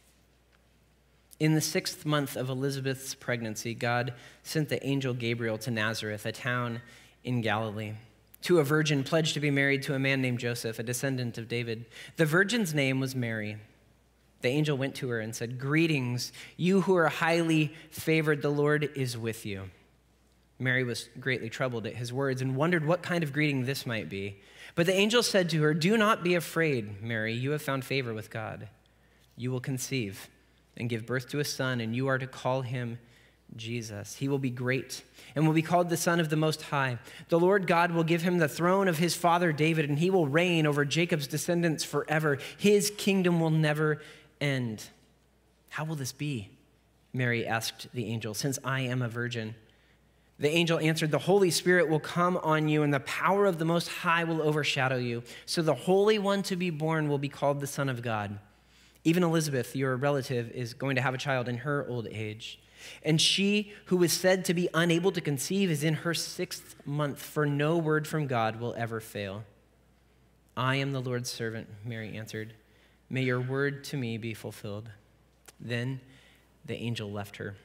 In the 6th month of Elizabeth's pregnancy, God sent the angel Gabriel to Nazareth, a town in Galilee, to a virgin pledged to be married to a man named Joseph, a descendant of David. The virgin's name was Mary. The angel went to her and said, "Greetings, you who are highly favored, the Lord is with you." Mary was greatly troubled at his words and wondered what kind of greeting this might be. But the angel said to her, "Do not be afraid, Mary, you have found favor with God. You will conceive and give birth to a son, and you are to call him Jesus. He will be great and will be called the Son of the Most High. The Lord God will give him the throne of his father David, and he will reign over Jacob's descendants forever. His kingdom will never end." "How will this be?" Mary asked the angel, "since I am a virgin?" The angel answered, "The Holy Spirit will come on you, and the power of the Most High will overshadow you. So the Holy One to be born will be called the Son of God. Even Elizabeth, your relative, is going to have a child in her old age. And she who was said to be unable to conceive is in her 6th month, for no word from God will ever fail." "I am the Lord's servant," Mary answered. "May your word to me be fulfilled." Then the angel left her.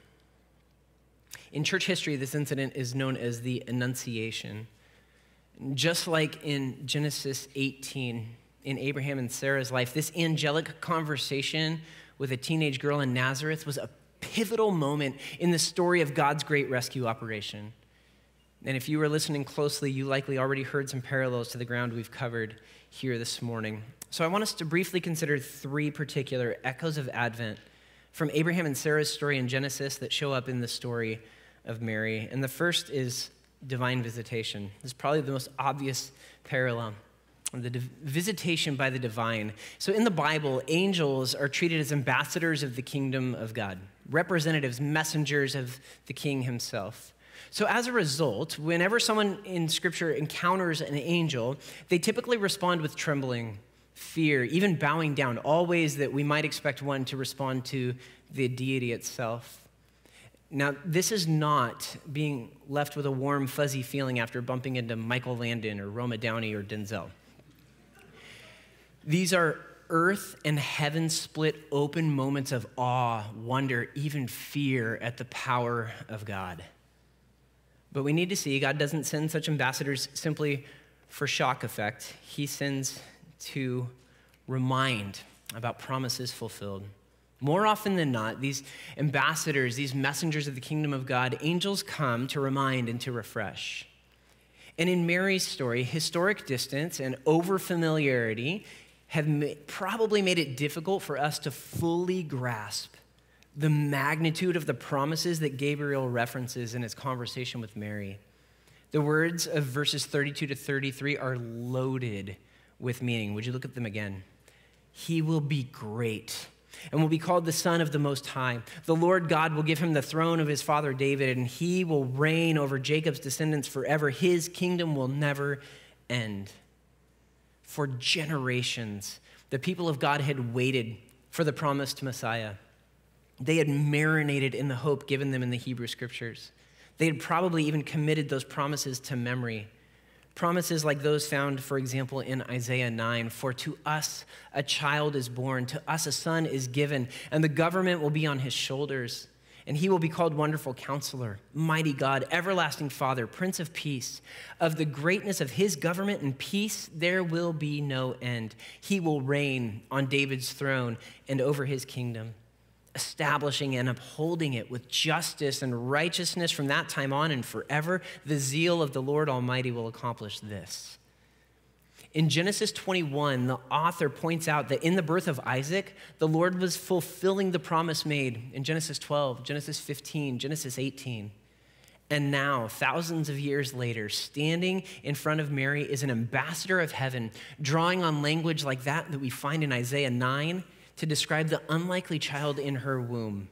In church history, this incident is known as the Annunciation. Just like in Genesis 18, in Abraham and Sarah's life, this angelic conversation with a teenage girl in Nazareth was a pivotal moment in the story of God's great rescue operation. And if you were listening closely, you likely already heard some parallels to the ground we've covered here this morning. So I want us to briefly consider 3 particular echoes of Advent from Abraham and Sarah's story in Genesis that show up in the story of Mary. And the first is divine visitation. This is probably the most obvious parallel. The visitation by the divine. So in the Bible, angels are treated as ambassadors of the kingdom of God, representatives, messengers of the king himself. So as a result, whenever someone in Scripture encounters an angel, they typically respond with trembling, fear, even bowing down, all ways that we might expect one to respond to the deity itself. Now, this is not being left with a warm, fuzzy feeling after bumping into Michael Landon or Roma Downey or Denzel. These are earth and heaven split open moments of awe, wonder, even fear at the power of God. But we need to see God doesn't send such ambassadors simply for shock effect. He sends to remind about promises fulfilled. More often than not, these ambassadors, these messengers of the kingdom of God, angels come to remind and to refresh. And in Mary's story, historic distance and overfamiliarity have probably made it difficult for us to fully grasp the magnitude of the promises that Gabriel references in his conversation with Mary. The words of verses 32 to 33 are loaded with meaning. Would you look at them again? "He will be great and will be called the Son of the Most High. The Lord God will give him the throne of his father David, and he will reign over Jacob's descendants forever. His kingdom will never end." For generations, the people of God had waited for the promised Messiah. They had marinated in the hope given them in the Hebrew Scriptures. They had probably even committed those promises to memory. Promises like those found, for example, in Isaiah 9, "For to us a child is born, to us a son is given, and the government will be on his shoulders. And he will be called Wonderful Counselor, Mighty God, Everlasting Father, Prince of Peace. Of the greatness of his government and peace, there will be no end. He will reign on David's throne and over his kingdom, establishing and upholding it with justice and righteousness from that time on and forever. The zeal of the Lord Almighty will accomplish this." In Genesis 21, the author points out that in the birth of Isaac, the Lord was fulfilling the promise made in Genesis 12, Genesis 15, Genesis 18. And now, thousands of years later, standing in front of Mary is an ambassador of heaven, drawing on language like that we find in Isaiah 9 to describe the unlikely child in her womb.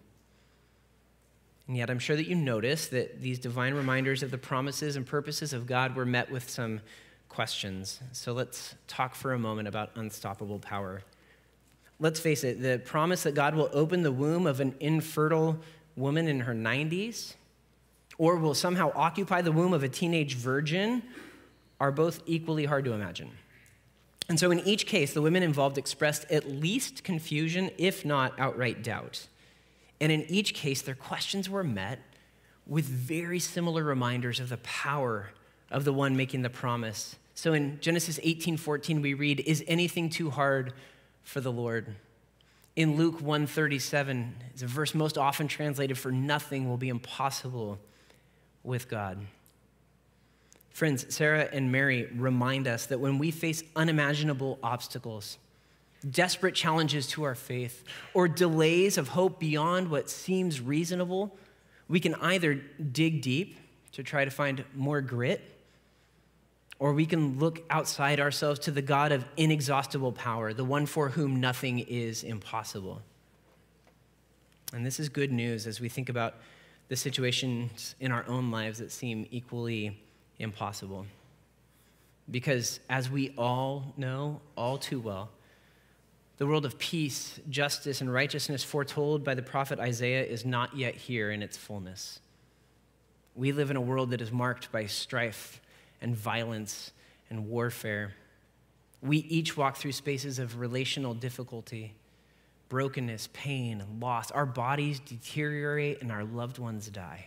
And yet, I'm sure that you notice that these divine reminders of the promises and purposes of God were met with some questions. So let's talk for a moment about unstoppable power. Let's face it, the promise that God will open the womb of an infertile woman in her 90s, or will somehow occupy the womb of a teenage virgin, are both equally hard to imagine. And so in each case, the women involved expressed at least confusion, if not outright doubt. And in each case, their questions were met with very similar reminders of the power of the one making the promise. So in Genesis 18:14, we read, "Is anything too hard for the Lord?" In Luke 1:37, it's a verse most often translated for "nothing will be impossible with God." Friends, Sarah and Mary remind us that when we face unimaginable obstacles, desperate challenges to our faith, or delays of hope beyond what seems reasonable, we can either dig deep to try to find more grit, or we can look outside ourselves to the God of inexhaustible power, the one for whom nothing is impossible. And this is good news as we think about the situations in our own lives that seem equally impossible. Because as we all know all too well, the world of peace, justice, and righteousness foretold by the prophet Isaiah is not yet here in its fullness. We live in a world that is marked by strife and violence and warfare. We each walk through spaces of relational difficulty, brokenness, pain, and loss. Our bodies deteriorate and our loved ones die.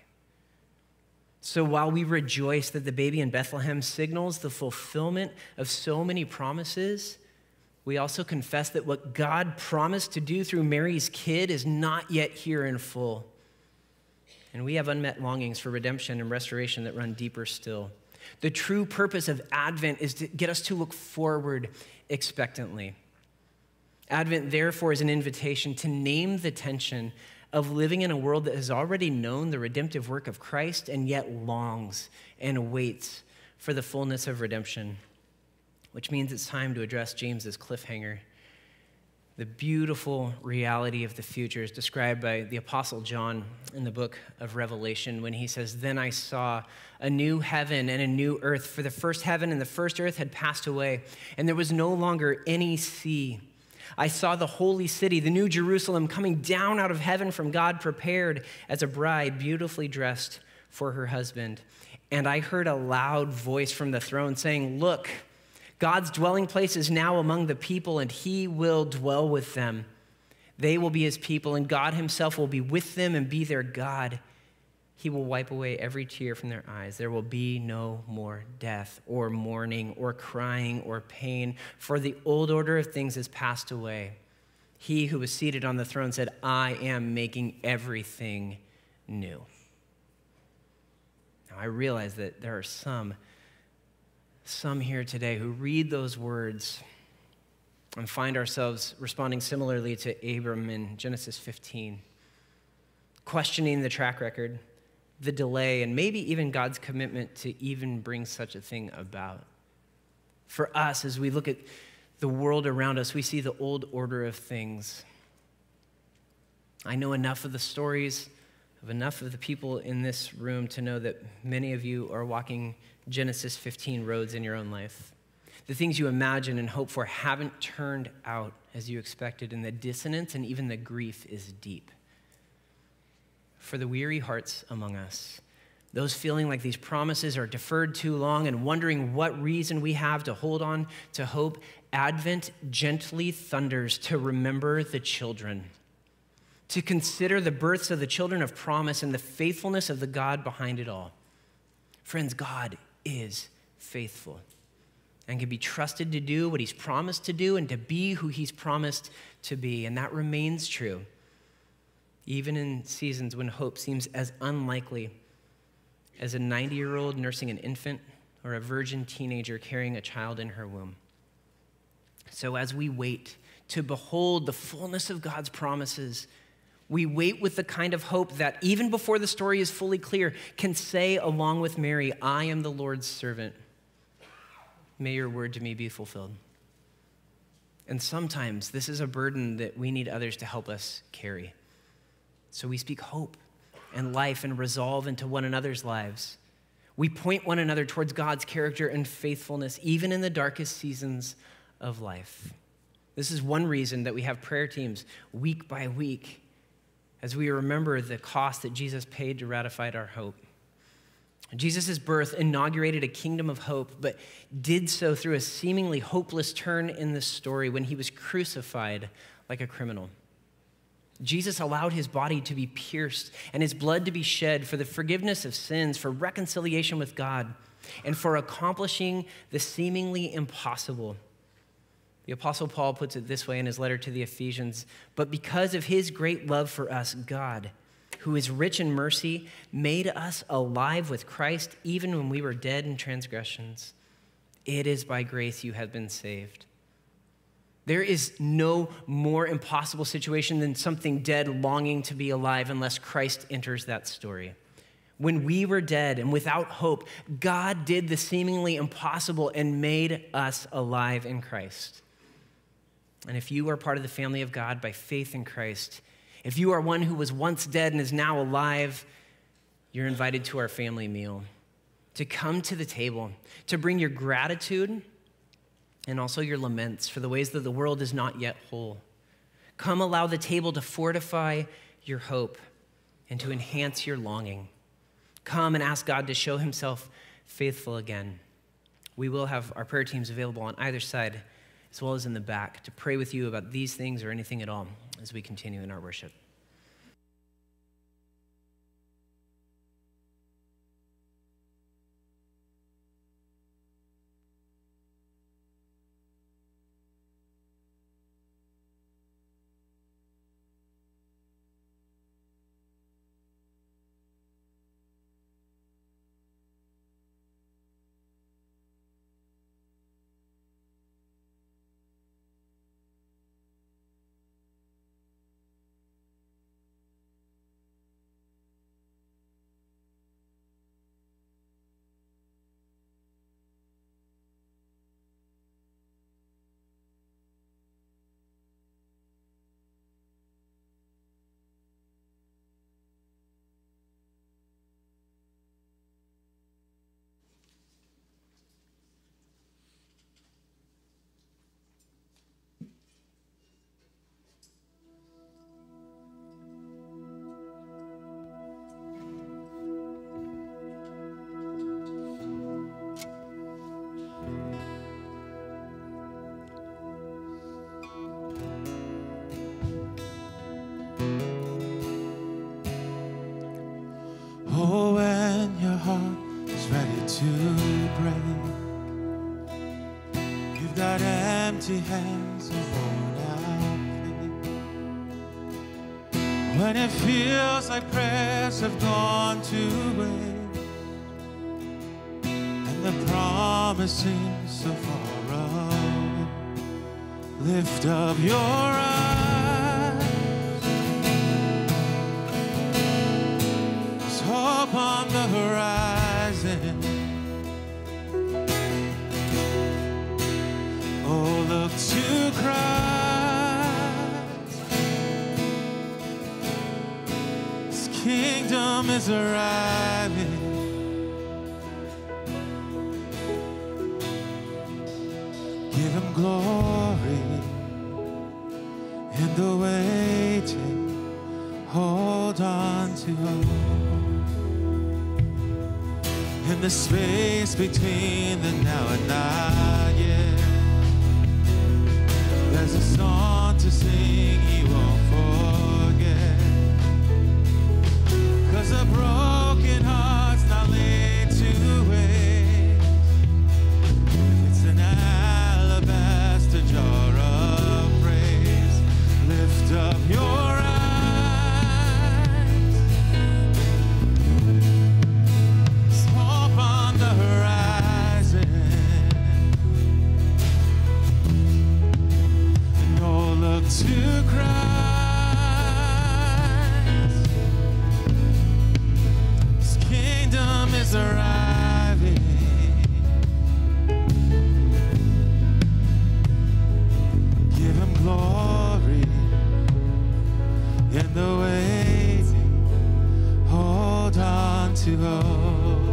So while we rejoice that the baby in Bethlehem signals the fulfillment of so many promises, we also confess that what God promised to do through Mary's kid is not yet here in full. And we have unmet longings for redemption and restoration that run deeper still. The true purpose of Advent is to get us to look forward expectantly. Advent, therefore, is an invitation to name the tension of living in a world that has already known the redemptive work of Christ and yet longs and waits for the fullness of redemption, which means it's time to address James's cliffhanger. The beautiful reality of the future is described by the Apostle John in the book of Revelation when he says, "Then I saw a new heaven and a new earth, for the first heaven and the first earth had passed away, and there was no longer any sea. I saw the holy city, the new Jerusalem, coming down out of heaven from God, prepared as a bride beautifully dressed for her husband. And I heard a loud voice from the throne saying, 'Look, God's dwelling place is now among the people, and he will dwell with them. They will be his people, and God himself will be with them and be their God. He will wipe away every tear from their eyes. There will be no more death or mourning or crying or pain, for the old order of things has passed away.' He who was seated on the throne said, 'I am making everything new.'" Now, I realize that there are some here today who read those words and find ourselves responding similarly to Abram in Genesis 15, questioning the track record, the delay, and maybe even God's commitment to even bring such a thing about. For us, as we look at the world around us, we see the old order of things. I know enough of the stories of enough of the people in this room to know that many of you are walking Genesis 15 roads in your own life. The things you imagine and hope for haven't turned out as you expected, and the dissonance and even the grief is deep. For the weary hearts among us, those feeling like these promises are deferred too long and wondering what reason we have to hold on to hope, Advent gently thunders to remember the children, to consider the births of the children of promise and the faithfulness of the God behind it all. Friends, God is faithful and can be trusted to do what he's promised to do and to be who he's promised to be, and that remains true, even in seasons when hope seems as unlikely as a 90-year-old nursing an infant or a virgin teenager carrying a child in her womb. So as we wait to behold the fullness of God's promises, we wait with the kind of hope that even before the story is fully clear, can say along with Mary, I am the Lord's servant. May your word to me be fulfilled. And sometimes this is a burden that we need others to help us carry. So we speak hope and life and resolve into one another's lives. We point one another towards God's character and faithfulness, even in the darkest seasons of life. This is one reason that we have prayer teams week by week, as we remember the cost that Jesus paid to ratify our hope. Jesus' birth inaugurated a kingdom of hope, but did so through a seemingly hopeless turn in the story when he was crucified like a criminal. Jesus allowed his body to be pierced and his blood to be shed for the forgiveness of sins, for reconciliation with God, and for accomplishing the seemingly impossible. The Apostle Paul puts it this way in his letter to the Ephesians, but because of his great love for us, God, who is rich in mercy, made us alive with Christ even when we were dead in transgressions. It is by grace you have been saved. There is no more impossible situation than something dead longing to be alive unless Christ enters that story. When we were dead and without hope, God did the seemingly impossible and made us alive in Christ. And if you are part of the family of God by faith in Christ, if you are one who was once dead and is now alive, you're invited to our family meal, to come to the table, to bring your gratitude and also your laments for the ways that the world is not yet whole. Come allow the table to fortify your hope and to enhance your longing. Come and ask God to show himself faithful again. We will have our prayer teams available on either side as well as in the back to pray with you about these things or anything at all as we continue in our worship. Oh, when your heart is ready to break, you've got empty hands and worn out faith. When it feels like prayers have gone to waste, and the promise seems so far away, lift up your eyes. Hope on the horizon. Oh, look to Christ. His kingdom is arriving. Give him glory in the waiting. Hold on to hope. in the space between the now and not yet. There's a song to sing you won't forget. 'Cause a broken heart's not laid to waste. It's an alabaster jar of praise. Lift up your eyes. There's hope on the horizon. And oh, look to Christ. His kingdom is arriving. Give him glory in the waiting. Hold on to hope.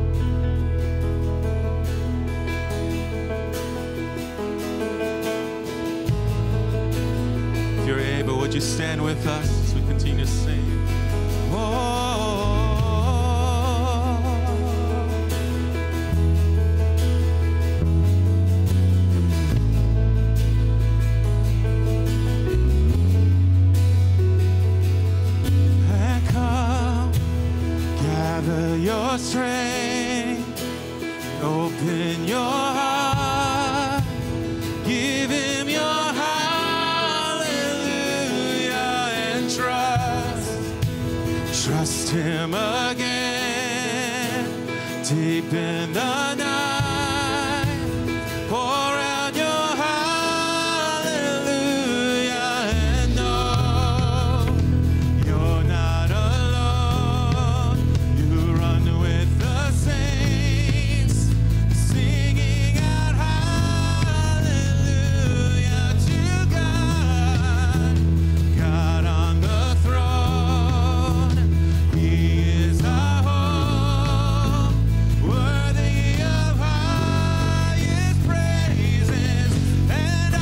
If you're able, would you stand with us as we continue to sing? And come, gather your strength, open your heart, give him your hallelujah, and trust him again, deep in the night, pour out your hallelujah, and know you're not alone. You run with the saints, singing out hallelujah to God, God on the throne. He is our hope, worthy of highest praises, and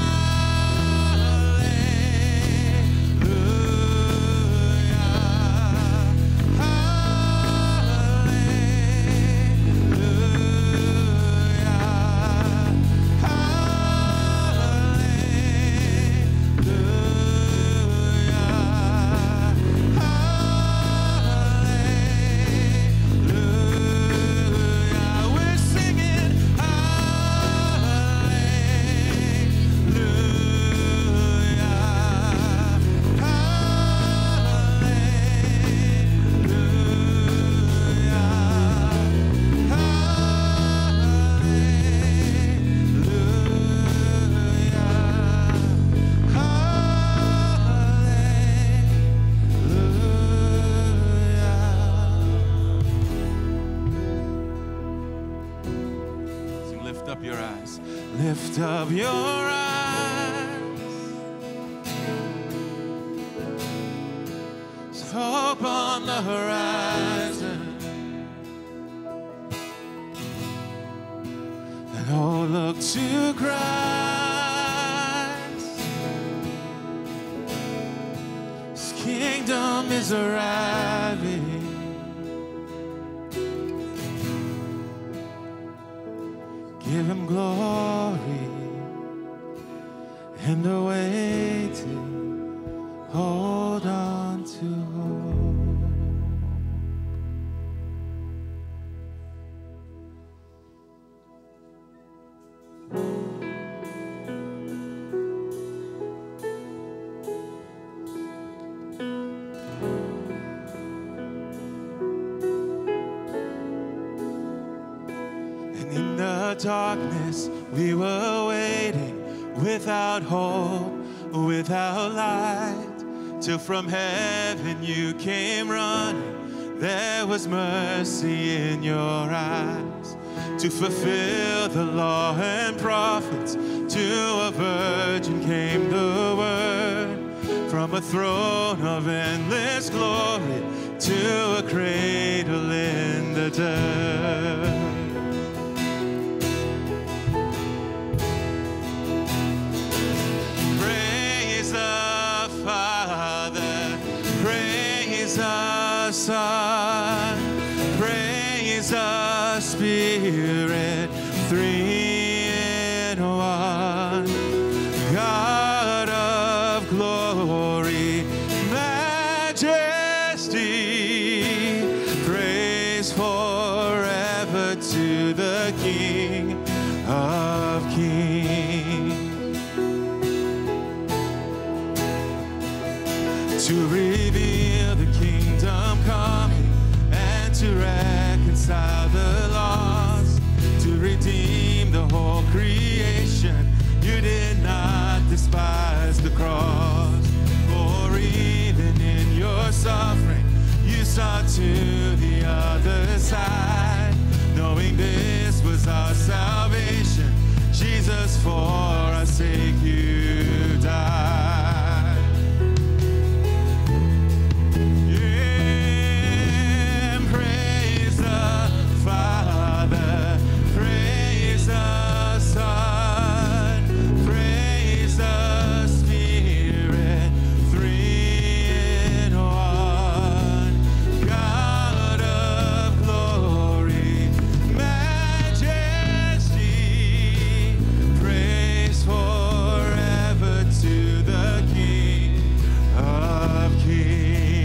we're singing Sing, lift up your eyes. Lift up your eyes. There's hope on the horizon. And oh, look to Christ. His kingdom is arriving. Give him glory in the waiting. Hold on to hope. And in the darkness we were waiting, without hope, without light, till from heaven you came running. There was mercy in your eyes to fulfill the law and prophets. To a virgin came the word, from a throne of endless glory to a cradle in the dirt. Praise the Father, praise the Son, praise the Spirit. to reveal the kingdom coming and to reconcile the lost, to redeem the whole creation. You did not despise the cross, for even in your suffering, you saw to the other side, knowing this was our salvation. Jesus, for our sake, you died. Yeah, praise the Father, praise the Son, praise the Spirit, three in one. God of glory, majesty, praise forever to the King of Kings.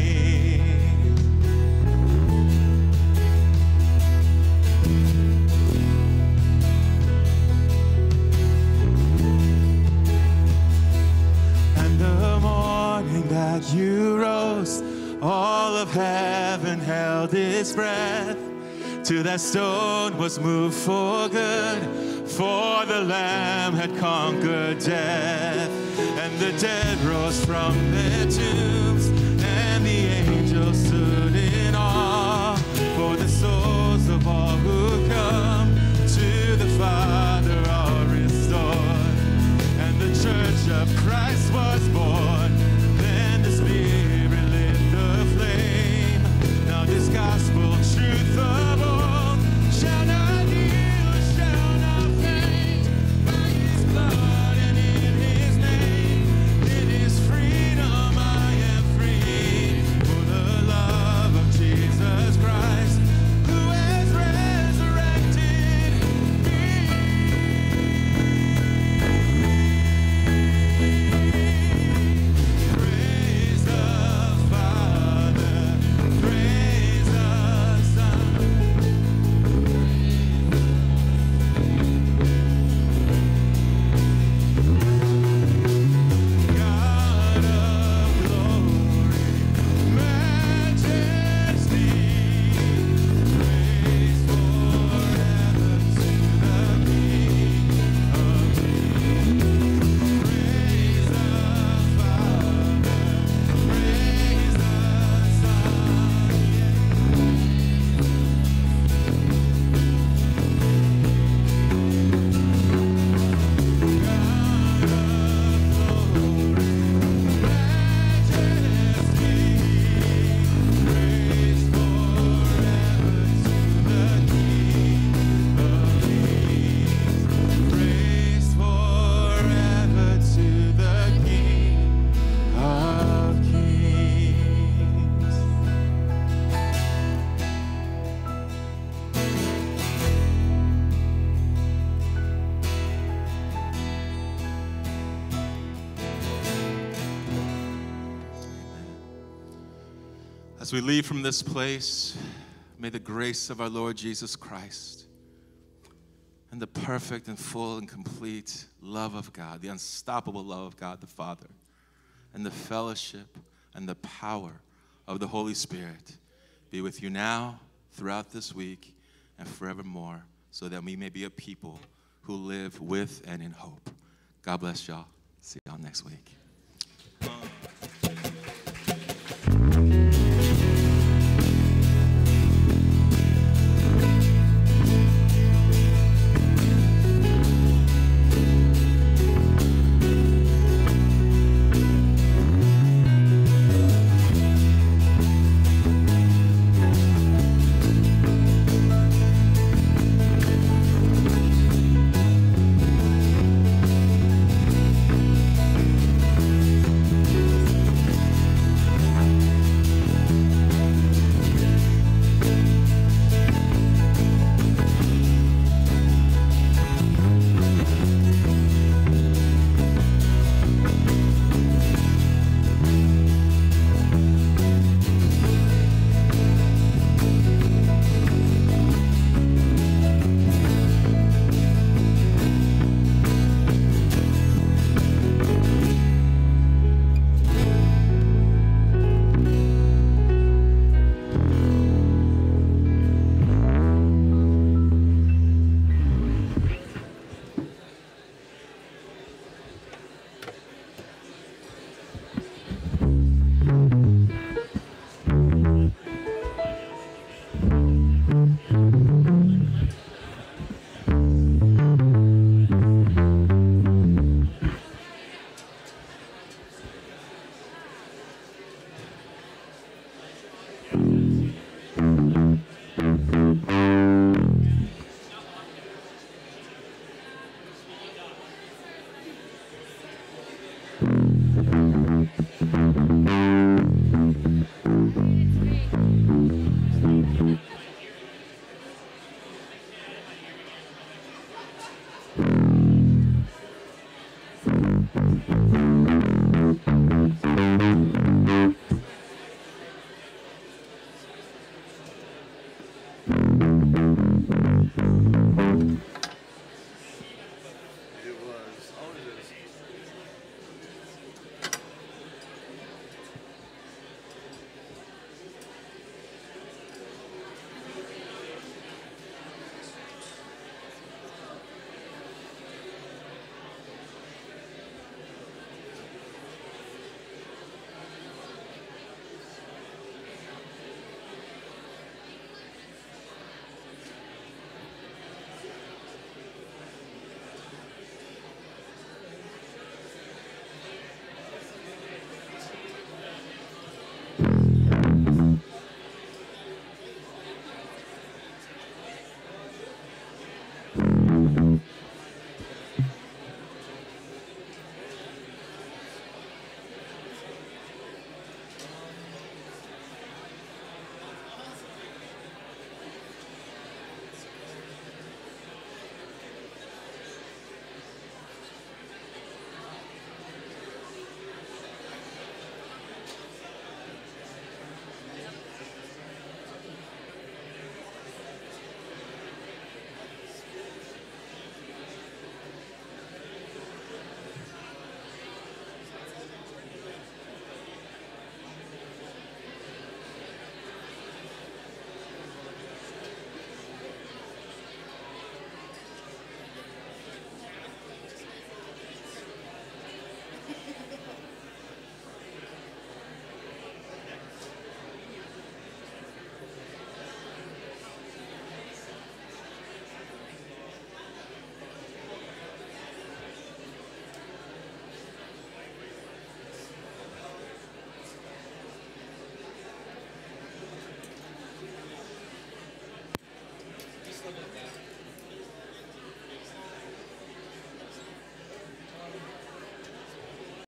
And the morning that you rose, all of heaven held its breath. Till that stone was moved for good, for the Lamb had conquered death. And the dead rose from their tombs, and the angels stood in awe, for the souls of all who come to the Father are restored. And the church of Christ was born, then the Spirit lit the flame. Now this gospel truth of old shall not yield, shall not faint. By His blood and in His name, in His freedom I am free. For the love of Jesus Christ, who has resurrected me. Praise the Father, praise the Son. God of glory, majesty, praise forever to the King of Kings. Praise the Father, praise the praise forever to the King of Kings. As we leave from this place, may the grace of our Lord Jesus Christ and the perfect and full and complete love of God, the unstoppable love of God the Father, and the fellowship and the power of the Holy Spirit be with you now, throughout this week, and forevermore, so that we may be a people who live with and in hope. God bless y'all. See y'all next week.